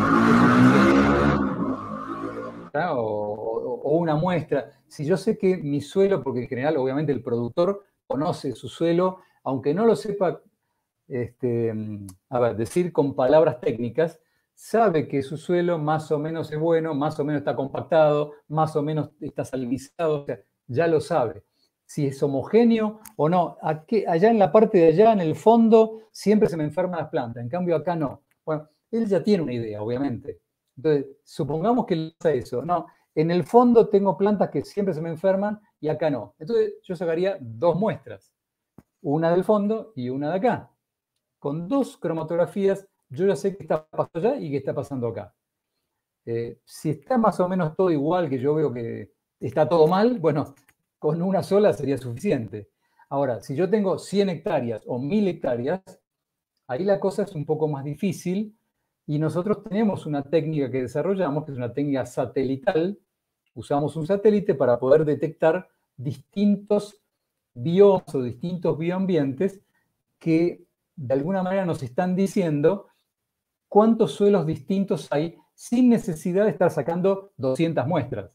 ¿Ah? o, o, o una muestra. Si yo sé que mi suelo, porque en general obviamente el productor conoce su suelo, aunque no lo sepa este, a ver, decir con palabras técnicas, sabe que su suelo más o menos es bueno, más o menos está compactado, más o menos está salinizado, o sea, ya lo sabe. Si es homogéneo o no. Aquí, allá en la parte de allá, en el fondo, siempre se me enferman las plantas, en cambio acá no. Bueno, él ya tiene una idea, obviamente. Entonces, supongamos que le pasa eso. No, en el fondo tengo plantas que siempre se me enferman y acá no. Entonces, yo sacaría dos muestras, una del fondo y una de acá. Con dos cromatografías, yo ya sé qué está pasando allá y qué está pasando acá. Eh, si está más o menos todo igual, que yo veo que está todo mal, bueno, con una sola sería suficiente. Ahora, si yo tengo cien hectáreas o mil hectáreas, ahí la cosa es un poco más difícil y nosotros tenemos una técnica que desarrollamos, que es una técnica satelital, Usamos un satélite para poder detectar distintos biomas o distintos bioambientes que de alguna manera nos están diciendo cuántos suelos distintos hay sin necesidad de estar sacando doscientas muestras.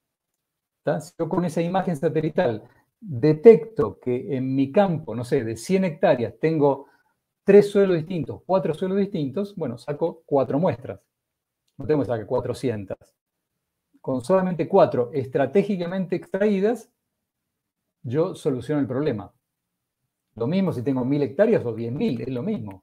¿Tá? Si yo con esa imagen satelital detecto que en mi campo, no sé, de cien hectáreas tengo tres suelos distintos, cuatro suelos distintos, bueno, saco cuatro muestras. No tengo que sacar cuatrocientas. Con solamente cuatro estratégicamente extraídas, yo soluciono el problema. Lo mismo si tengo mil hectáreas o diez mil, es lo mismo.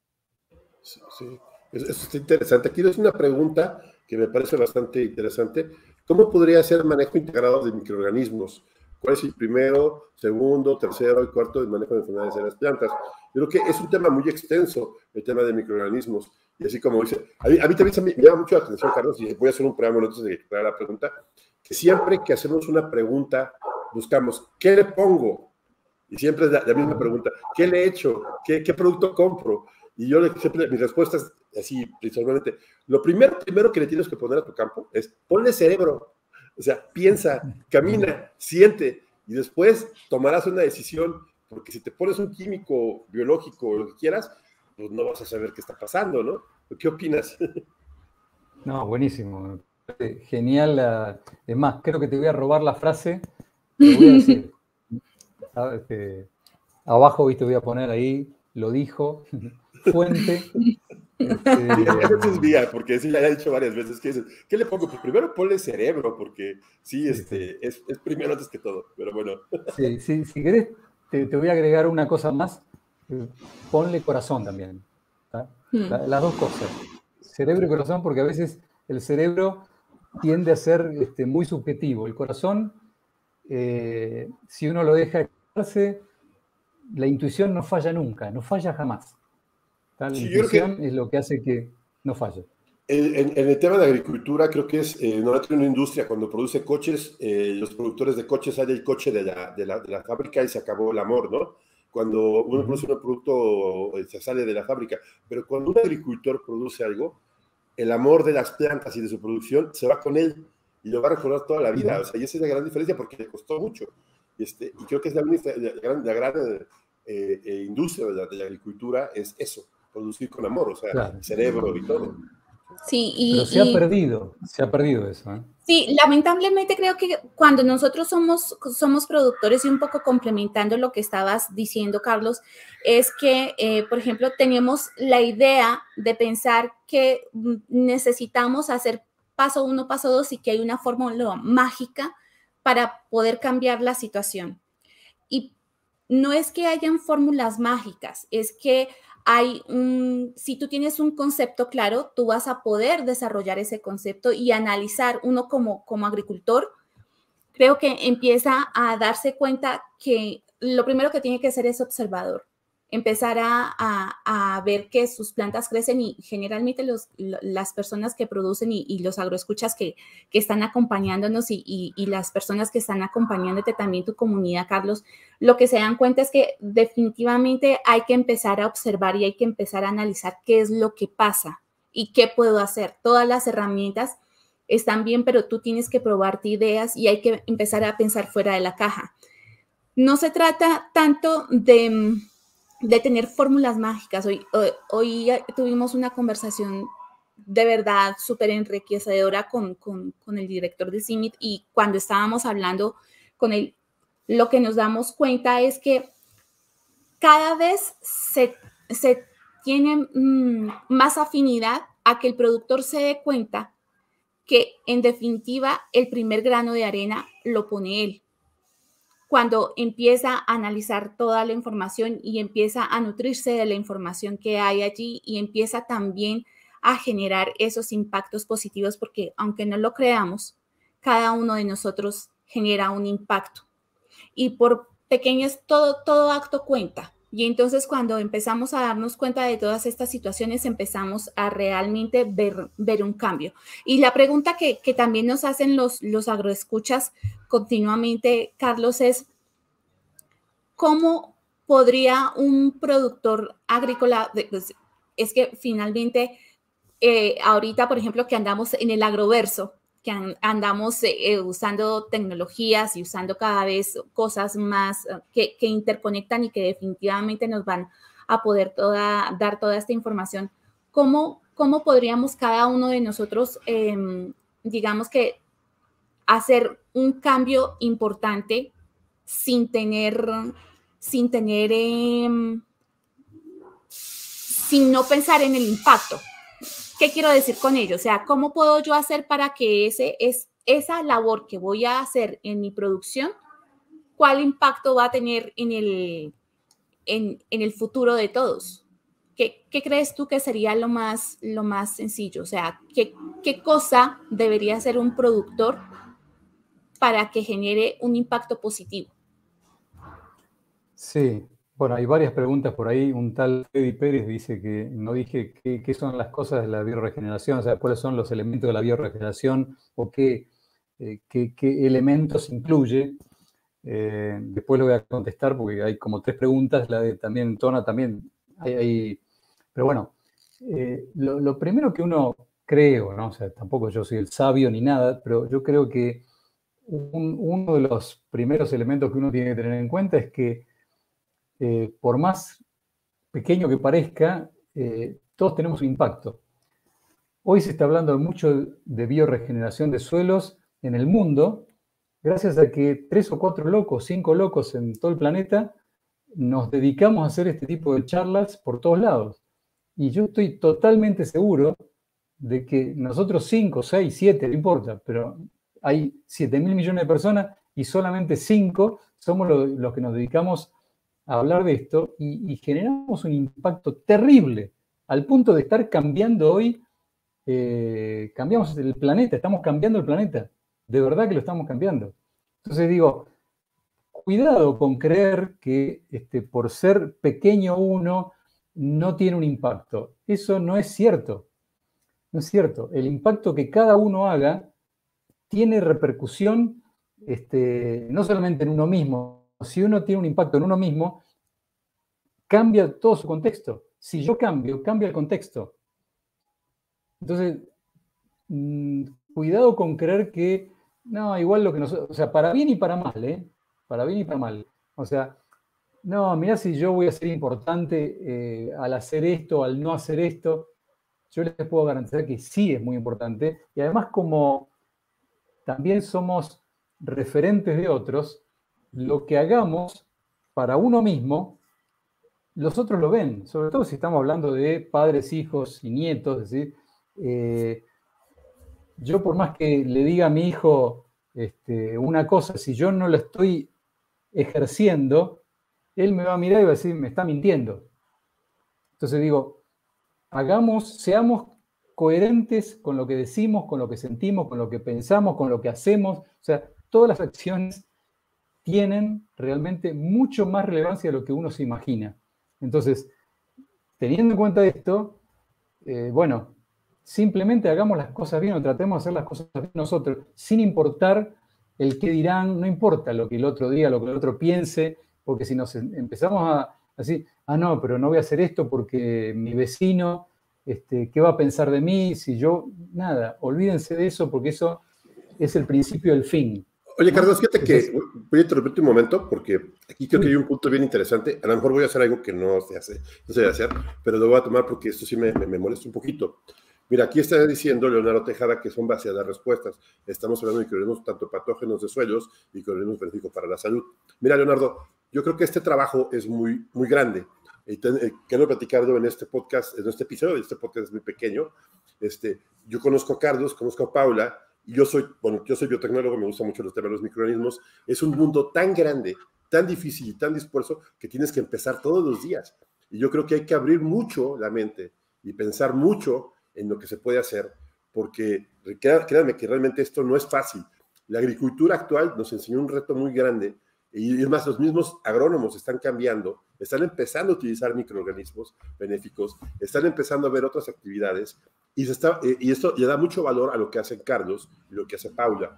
Sí, sí. Eso es interesante. Aquí es una pregunta que me parece bastante interesante. ¿Cómo podría ser el manejo integrado de microorganismos? ¿Cuál es el primero, segundo, tercero y cuarto del manejo de enfermedades en las plantas? Yo creo que es un tema muy extenso, el tema de microorganismos. Y así como dice, a mí, a mí también me llama mucho la atención, Carlos, y voy a hacer un preámbulo antes de crear la pregunta, que siempre que hacemos una pregunta, buscamos, ¿qué le pongo? Y siempre es la, la misma pregunta, ¿qué le echo? ¿Qué, qué producto compro? Y yo siempre, mi respuesta es así, principalmente, lo primero, primero que le tienes que poner a tu campo es, ponle cerebro. O sea, piensa, camina, siente, y después tomarás una decisión, porque si te pones un químico, biológico, o lo que quieras, pues no vas a saber qué está pasando, ¿no? ¿Qué opinas? No, buenísimo. Genial. Es más, creo que te voy a robar la frase. Te voy a decir. ¿Sabes? Que abajo, viste, voy a poner ahí, lo dijo, fuente. Este... A veces es mía, porque sí, ya he dicho varias veces que dices, ¿qué le pongo? Pues primero ponle cerebro, porque sí, este, sí. Es, es primero antes que todo, pero bueno. Sí, sí, si querés, te, te voy a agregar una cosa más. Ponle corazón también. La, las dos cosas, cerebro y corazón, porque a veces el cerebro tiende a ser este, muy subjetivo. El corazón, eh, si uno lo deja expresarse, la intuición no falla nunca, no falla jamás. La sí, intuición que es lo que hace que no falle. En, en el tema de agricultura, creo que es, eh, normalmente una industria, cuando produce coches, eh, los productores de coches, hay el coche de la, de, la, de la fábrica y se acabó el amor, ¿no? Cuando uno produce un producto, se sale de la fábrica. Pero cuando un agricultor produce algo, el amor de las plantas y de su producción se va con él y lo va a recordar toda la vida. O sea, y esa es la gran diferencia porque le costó mucho. Y, este, y creo que es la, la gran, la gran eh, eh, industria de la, de la agricultura, es eso, producir con amor, o sea, claro. Cerebro y todo. Sí, y, Pero se y, ha perdido, se ha perdido eso, ¿eh? Sí, lamentablemente creo que cuando nosotros somos, somos productores, y un poco complementando lo que estabas diciendo, Carlos, es que, eh, por ejemplo, tenemos la idea de pensar que necesitamos hacer paso uno, paso dos, y que hay una fórmula mágica para poder cambiar la situación. Y no es que hayan fórmulas mágicas, es que hay un, si tú tienes un concepto claro, tú vas a poder desarrollar ese concepto y analizar. Uno como, como agricultor, creo que empieza a darse cuenta que lo primero que tiene que hacer es observador, empezar a, a, a ver que sus plantas crecen, y generalmente los, las personas que producen y, y los agroescuchas que, que están acompañándonos y, y, y las personas que están acompañándote también, tu comunidad, Carlos, lo que se dan cuenta es que definitivamente hay que empezar a observar y hay que empezar a analizar qué es lo que pasa y qué puedo hacer. Todas las herramientas están bien, pero tú tienes que probarte ideas y hay que empezar a pensar fuera de la caja. No se trata tanto de... de tener fórmulas mágicas. Hoy, hoy, hoy tuvimos una conversación de verdad súper enriquecedora con, con, con el director de CIMMYT, y cuando estábamos hablando con él, lo que nos damos cuenta es que cada vez se, se tiene mmm, más afinidad a que el productor se dé cuenta que, en definitiva, el primer grano de arena lo pone él. Cuando empieza a analizar toda la información y empieza a nutrirse de la información que hay allí, y empieza también a generar esos impactos positivos, porque aunque no lo creamos, cada uno de nosotros genera un impacto. Y por pequeños, todo, todo acto cuenta. Y entonces cuando empezamos a darnos cuenta de todas estas situaciones, empezamos a realmente ver, ver un cambio. Y la pregunta que, que también nos hacen los, los agroescuchas continuamente, Carlos, es ¿cómo podría un productor agrícola, pues, es que finalmente eh, ahorita, por ejemplo, que andamos en el agroverso, que andamos eh, usando tecnologías y usando cada vez cosas más uh, que, que interconectan y que definitivamente nos van a poder toda, dar toda esta información, ¿cómo, cómo podríamos cada uno de nosotros, eh, digamos que, hacer un cambio importante sin tener, sin tener, eh, sin no pensar en el impacto? ¿Qué quiero decir con ello? O sea, ¿cómo puedo yo hacer para que ese, es, esa labor que voy a hacer en mi producción, cuál impacto va a tener en el, en, en el futuro de todos? ¿Qué, ¿Qué crees tú que sería lo más, lo más sencillo? O sea, ¿qué, qué cosa debería hacer un productor para que genere un impacto positivo? Sí, bueno, hay varias preguntas por ahí. Un tal Freddy Pérez dice que no dije qué, qué son las cosas de la bioregeneración, o sea, cuáles son los elementos de la bioregeneración o qué, eh, qué, qué elementos incluye. Eh, después lo voy a contestar porque hay como tres preguntas, la de también Tona también hay, hay pero bueno, eh, lo, lo primero que uno creo, ¿no? O sea, tampoco yo soy el sabio ni nada, pero yo creo que un, uno de los primeros elementos que uno tiene que tener en cuenta es que eh, por más pequeño que parezca, eh, todos tenemos un impacto. Hoy se está hablando mucho de bioregeneración de suelos en el mundo, gracias a que tres o cuatro locos, cinco locos en todo el planeta, nos dedicamos a hacer este tipo de charlas por todos lados. Y yo estoy totalmente seguro de que nosotros cinco, seis, siete, no importa, pero hay siete mil millones de personas y solamente cinco somos los, los que nos dedicamos a hablar de esto y, y generamos un impacto terrible al punto de estar cambiando hoy, eh, cambiamos el planeta, estamos cambiando el planeta. De verdad que lo estamos cambiando. Entonces digo, cuidado con creer que este, por ser pequeño uno no tiene un impacto. Eso no es cierto. No es cierto. El impacto que cada uno haga tiene repercusión este, no solamente en uno mismo. Si uno tiene un impacto en uno mismo, cambia todo su contexto. Si yo cambio, cambia el contexto. Entonces, mmm, cuidado con creer que no, igual lo que nosotros, o sea, para bien y para mal, ¿eh? Para bien y para mal. O sea, no, mirá si yo voy a ser importante eh, al hacer esto, al no hacer esto, yo les puedo garantizar que sí es muy importante. Y además, como también somos referentes de otros, lo que hagamos para uno mismo, los otros lo ven, sobre todo si estamos hablando de padres, hijos y nietos, es decir, eh, yo por más que le diga a mi hijo este, una cosa, si yo no la estoy ejerciendo, él me va a mirar y va a decir, me está mintiendo. Entonces digo, hagamos, seamos coherentes con lo que decimos, con lo que sentimos, con lo que pensamos, con lo que hacemos. O sea, todas las acciones tienen realmente mucho más relevancia de lo que uno se imagina. Entonces, teniendo en cuenta esto, eh, bueno, simplemente hagamos las cosas bien o tratemos de hacer las cosas bien nosotros, sin importar el qué dirán, no importa lo que el otro diga, lo que el otro piense, porque si nos empezamos a decir, ah, no, pero no voy a hacer esto porque mi vecino, este, ¿qué va a pensar de mí? Si yo, nada, olvídense de eso porque eso es el principio del fin. Oye, Carlos, fíjate que voy a interrumpirte un momento porque aquí creo que hay un punto bien interesante. A lo mejor voy a hacer algo que no se hace, no se debe hacer, pero lo voy a tomar porque esto sí me, me, me molesta un poquito. Mira, aquí está diciendo Leonardo Tejada que son vaciadas respuestas. Estamos hablando de microorganismos tanto patógenos de suelos y microorganismos benéficos para la salud. Mira, Leonardo, yo creo que este trabajo es muy, muy grande. Y ten, eh, quiero platicarlo en este podcast, en este episodio, este podcast es muy pequeño. Este, yo conozco a Carlos, conozco a Paula, y yo soy, bueno, yo soy biotecnólogo, me gustan mucho los temas de los microorganismos. Es un mundo tan grande, tan difícil y tan disperso que tienes que empezar todos los días. Y yo creo que hay que abrir mucho la mente y pensar mucho en lo que se puede hacer, porque créanme que realmente esto no es fácil. La agricultura actual nos enseñó un reto muy grande, y es más, los mismos agrónomos están cambiando, están empezando a utilizar microorganismos benéficos, están empezando a ver otras actividades, y, se está, y esto le da mucho valor a lo que hacen Carlos y lo que hace Paula.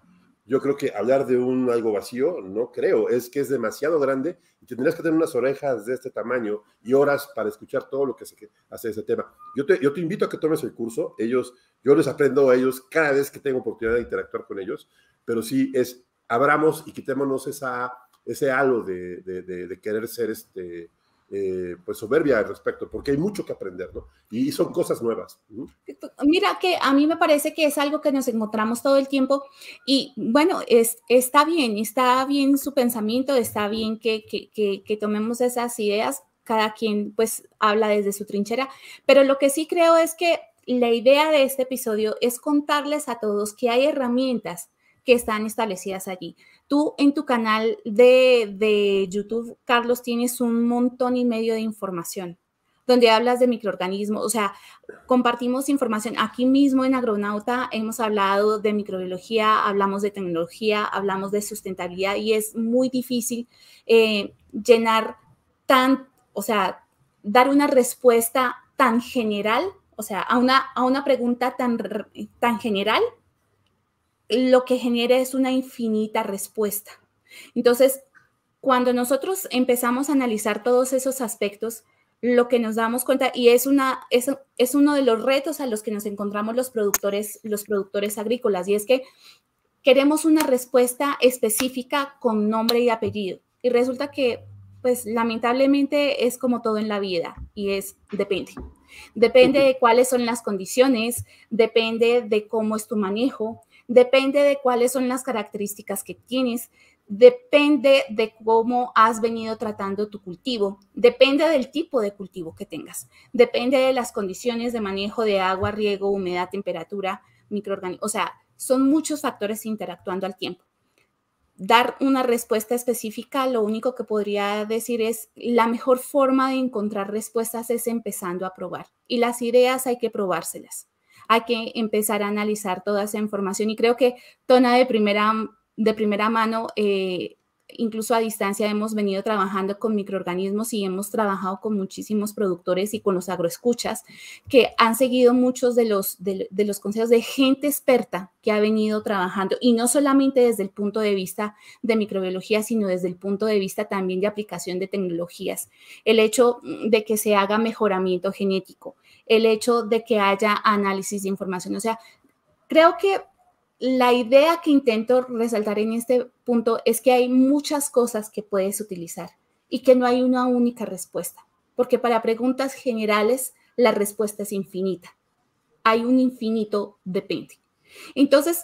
yo creo que hablar de un algo vacío, no creo, es que es demasiado grande y tendrías que tener unas orejas de este tamaño y horas para escuchar todo lo que se hace ese tema. Yo te, yo te invito a que tomes el curso, ellos, yo les aprendo a ellos cada vez que tengo oportunidad de interactuar con ellos, pero sí es, abramos y quitémonos esa, ese halo de, de, de, de querer ser este... Eh, pues soberbia al respecto, porque hay mucho que aprender, ¿no? Y son cosas nuevas. ¿Mm? Mira que a mí me parece que es algo que nos encontramos todo el tiempo y bueno, es, está bien, está bien su pensamiento, está bien que, que, que, que tomemos esas ideas, cada quien pues habla desde su trinchera, pero lo que sí creo es que la idea de este episodio es contarles a todos que hay herramientas que están establecidas allí. Tú en tu canal de, de YouTube, Carlos, tienes un montón y medio de información donde hablas de microorganismos, o sea, compartimos información. Aquí mismo en Agronauta hemos hablado de microbiología, hablamos de tecnología, hablamos de sustentabilidad y es muy difícil eh, llenar tan, o sea, dar una respuesta tan general, o sea, a una, a una pregunta tan, tan general, lo que genera es una infinita respuesta. Entonces, cuando nosotros empezamos a analizar todos esos aspectos, lo que nos damos cuenta, y es, una, es, es uno de los retos a los que nos encontramos los productores, los productores agrícolas, y es que queremos una respuesta específica con nombre y apellido. Y resulta que, pues, lamentablemente es como todo en la vida, y es, depende. Depende de cuáles son las condiciones, depende de cómo es tu manejo, depende de cuáles son las características que tienes, depende de cómo has venido tratando tu cultivo, depende del tipo de cultivo que tengas, depende de las condiciones de manejo de agua, riego, humedad, temperatura, microorganismos, o sea, son muchos factores interactuando al tiempo. Dar una respuesta específica, lo único que podría decir es la mejor forma de encontrar respuestas es empezando a probar. Y las ideas hay que probárselas. Hay que empezar a analizar toda esa información. Y creo que Tona de primera, de primera mano, eh, incluso a distancia, hemos venido trabajando con microorganismos y hemos trabajado con muchísimos productores y con los agroescuchas que han seguido muchos de los, de, de los consejos de gente experta que ha venido trabajando y no solamente desde el punto de vista de microbiología, sino desde el punto de vista también de aplicación de tecnologías. El hecho de que se haga mejoramiento genético, el hecho de que haya análisis de información. O sea, creo que la idea que intento resaltar en este punto es que hay muchas cosas que puedes utilizar y que no hay una única respuesta, porque para preguntas generales la respuesta es infinita. Hay un infinito depende. Entonces,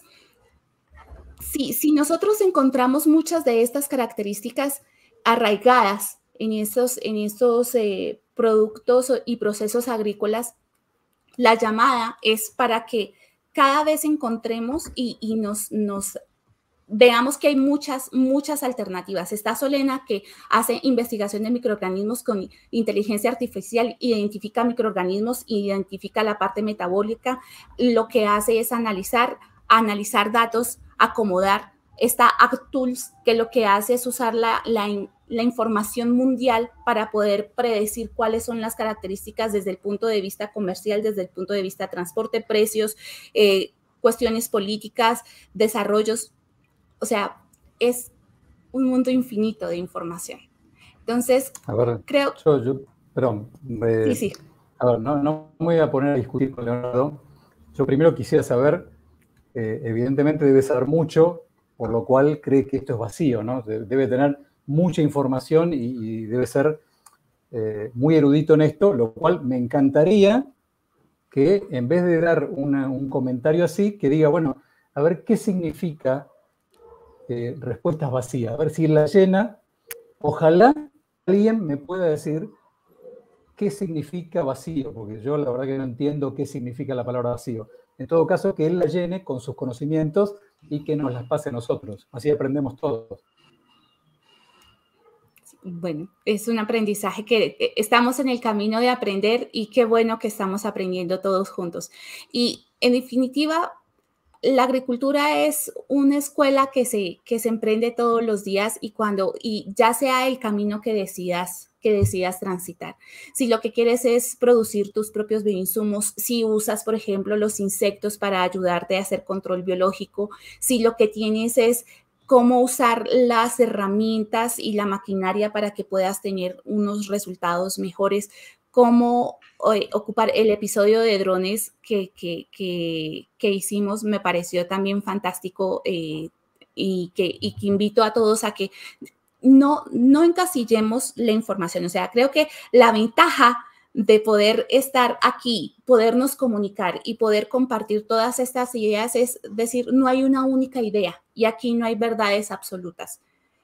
si, si nosotros encontramos muchas de estas características arraigadas en estos, en estos eh, productos y procesos agrícolas, la llamada es para que cada vez encontremos y, y nos, nos veamos que hay muchas, muchas alternativas. Está Solena, que hace investigación de microorganismos con inteligencia artificial, identifica microorganismos, identifica la parte metabólica. Lo que hace es analizar, analizar datos, acomodar. Está AgTools, que lo que hace es usar la, la, la información mundial para poder predecir cuáles son las características desde el punto de vista comercial, desde el punto de vista de transporte, precios, eh, cuestiones políticas, desarrollos. O sea, es un mundo infinito de información. Entonces, a ver, creo... Yo, yo, perdón. Eh, sí, sí. A ver, no, no me voy a poner a discutir con Leonardo. Yo primero quisiera saber, eh, evidentemente debe saber mucho, por lo cual cree que esto es vacío, ¿no? Debe tener mucha información y, y debe ser eh, muy erudito en esto, lo cual me encantaría que en vez de dar una, un comentario así, que diga, bueno, a ver qué significa eh, respuestas vacías, a ver si la llena, ojalá alguien me pueda decir qué significa vacío, porque yo la verdad que no entiendo qué significa la palabra vacío. En todo caso, que él la llene con sus conocimientos y que nos las pase a nosotros. Así aprendemos todos. Bueno, es un aprendizaje que estamos en el camino de aprender y qué bueno que estamos aprendiendo todos juntos. Y en definitiva, la agricultura es una escuela que se, que se emprende todos los días y, cuando, y ya sea el camino que decidas, que decidas transitar. Si lo que quieres es producir tus propios bioinsumos, si usas, por ejemplo, los insectos para ayudarte a hacer control biológico, si lo que tienes es cómo usar las herramientas y la maquinaria para que puedas tener unos resultados mejores, cómo eh, ocupar el episodio de drones que, que, que, que hicimos, me pareció también fantástico eh, y, que, y que invito a todos a que no, no encasillemos la información. O sea, creo que la ventaja de poder estar aquí, podernos comunicar y poder compartir todas estas ideas es decir, no hay una única idea y aquí no hay verdades absolutas.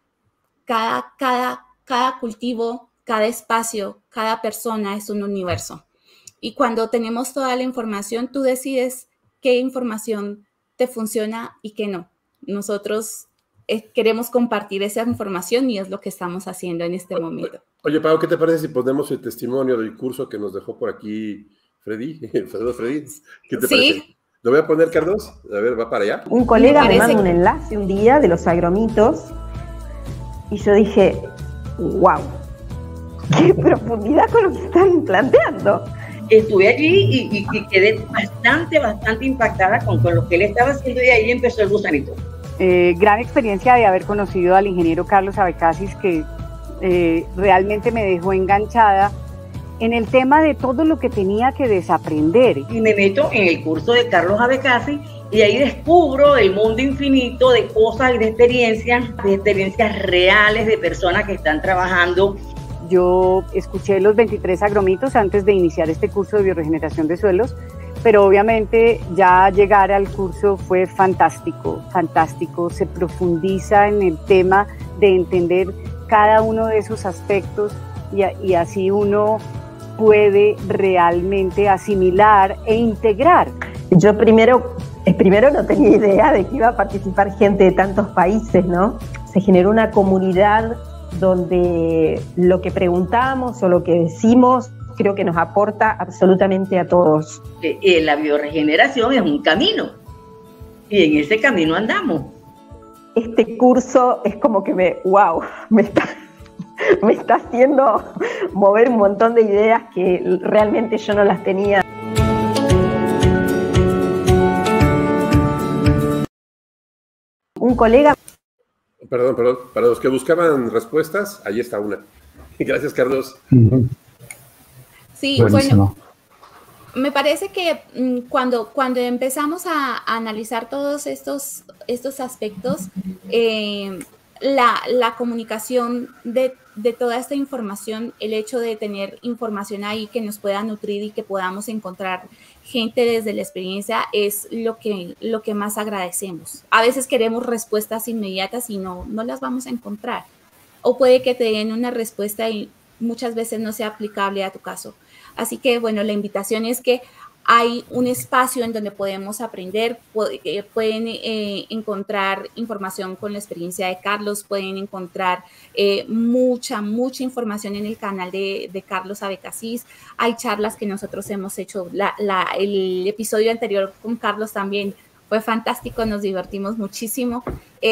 Cada, cada, cada cultivo, cada espacio, cada persona es un universo. Y cuando tenemos toda la información, tú decides qué información te funciona y qué no. Nosotros eh, queremos compartir esa información y es lo que estamos haciendo en este momento. Oye, Pau, ¿qué te parece si ponemos el testimonio del curso que nos dejó por aquí Freddy? Saludos, Freddy. ¿Qué te sí. parece? ¿Lo voy a poner, Carlos? A ver, va para allá. Un colega me manda un enlace un día de los agromitos y yo dije, wow, qué profundidad con lo que están planteando. Estuve allí y, y, y quedé bastante, bastante impactada con, con lo que él estaba haciendo y ahí empezó el gusanito. Eh, gran experiencia de haber conocido al ingeniero Carlos Abecasis, que eh, realmente me dejó enganchada en el tema de todo lo que tenía que desaprender. Y me meto en el curso de Carlos Abecasis y ahí descubro el mundo infinito de cosas y de experiencias, de experiencias reales de personas que están trabajando. Yo escuché los veintitrés agromitos antes de iniciar este curso de bioregeneración de suelos, pero obviamente ya llegar al curso fue fantástico, fantástico. Se profundiza en el tema de entender cada uno de esos aspectos y, y así uno puede realmente asimilar e integrar. Yo primero, primero no tenía idea de que iba a participar gente de tantos países, ¿no? Se generó una comunidad donde lo que preguntamos o lo que decimos creo que nos aporta absolutamente a todos. Eh, la bioregeneración es un camino y en ese camino andamos. Este curso es como que me, wow, me está, me está haciendo mover un montón de ideas que realmente yo no las tenía. Un colega... Perdón, perdón, para los que buscaban respuestas, ahí está una. Gracias, Carlos. Sí, buenísimo. Bueno, me parece que mm, cuando, cuando empezamos a, a analizar todos estos, estos aspectos, eh, la, la comunicación de, de toda esta información, el hecho de tener información ahí que nos pueda nutrir y que podamos encontrar gente desde la experiencia es lo que, lo que más agradecemos. A veces queremos respuestas inmediatas y no, no las vamos a encontrar. O puede que te den una respuesta y muchas veces no sea aplicable a tu caso. Así que, bueno, la invitación es que hay un espacio en donde podemos aprender, pueden eh, encontrar información con la experiencia de Carlos, pueden encontrar eh, mucha, mucha información en el canal de, de Carlos Abecasis. Hay charlas que nosotros hemos hecho, la, la, el episodio anterior con Carlos también fue fantástico, nos divertimos muchísimo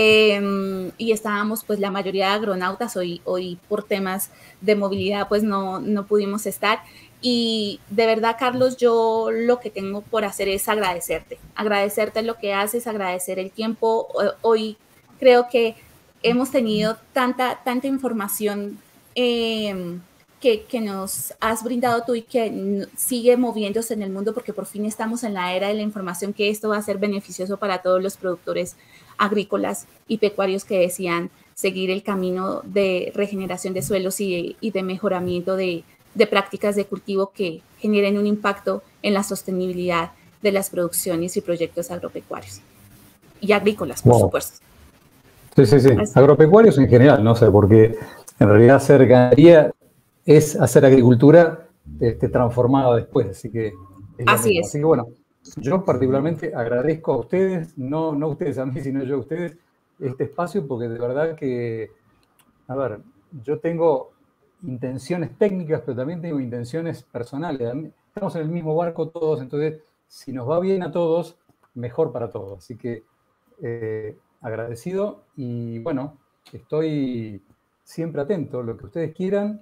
eh, y estábamos pues la mayoría de agronautas, hoy, hoy por temas de movilidad pues no, no pudimos estar. Y de verdad, Carlos, yo lo que tengo por hacer es agradecerte, agradecerte lo que haces, agradecer el tiempo. Hoy creo que hemos tenido tanta, tanta información eh, que, que nos has brindado tú y que sigue moviéndose en el mundo, porque por fin estamos en la era de la información, que esto va a ser beneficioso para todos los productores agrícolas y pecuarios que desean seguir el camino de regeneración de suelos y de, y de mejoramiento de de prácticas de cultivo que generen un impacto en la sostenibilidad de las producciones y proyectos agropecuarios y agrícolas, por wow. supuesto. Sí, sí, sí. Así. Agropecuarios en general, no sé, porque en realidad hacer ganadería es hacer agricultura este, transformada después, así que... Es así es. Así que bueno, yo particularmente agradezco a ustedes, no, no ustedes a mí, sino yo a ustedes, este espacio, porque de verdad que, a ver, yo tengo intenciones técnicas, pero también tengo intenciones personales. Estamos en el mismo barco todos, entonces si nos va bien a todos, mejor para todos. Así que eh, agradecido y bueno, estoy siempre atento, lo que ustedes quieran,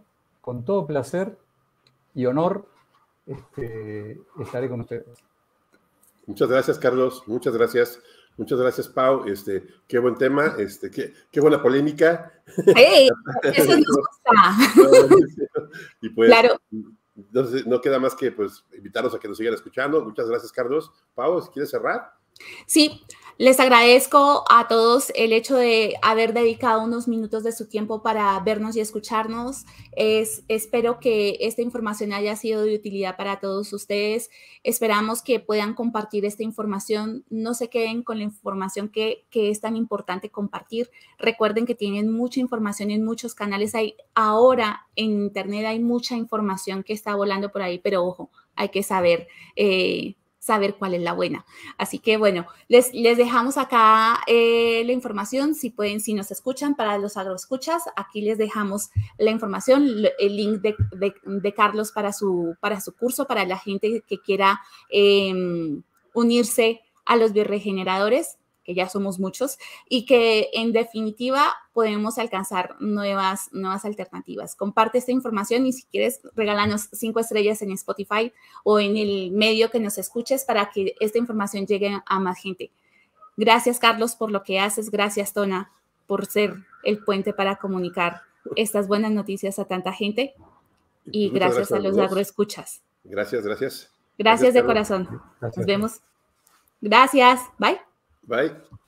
con todo placer y honor este, estaré con ustedes. Muchas gracias, Carlos. Muchas gracias. Muchas gracias, Pau. Este, qué buen tema, este, qué, qué buena polémica. ¡Hey! Eso nos gusta. Y pues, claro. Entonces, no queda más que pues invitarlos a que nos sigan escuchando. Muchas gracias, Carlos. Pau, si quieres cerrar. Sí, les agradezco a todos el hecho de haber dedicado unos minutos de su tiempo para vernos y escucharnos. Es, espero que esta información haya sido de utilidad para todos ustedes. Esperamos que puedan compartir esta información. No se queden con la información que, que es tan importante compartir. Recuerden que tienen mucha información en muchos canales. Hay, ahora en Internet hay mucha información que está volando por ahí, pero ojo, hay que saber... Eh, saber cuál es la buena. Así que, bueno, les, les dejamos acá eh, la información. Si pueden, si nos escuchan, para los agroescuchas, aquí les dejamos la información, el link de, de, de Carlos para su, para su curso, para la gente que quiera eh, unirse a los bioregeneradores, que ya somos muchos, y que en definitiva podemos alcanzar nuevas, nuevas alternativas. Comparte esta información y si quieres, regálanos cinco estrellas en Spotify o en el medio que nos escuches para que esta información llegue a más gente. Gracias, Carlos, por lo que haces. Gracias, Tona, por ser el puente para comunicar estas buenas noticias a tanta gente. Y gracias, gracias a los agroescuchas. Gracias, gracias. Gracias, gracias de Carlos. Corazón. Gracias. Nos vemos. Gracias. Bye. Bye.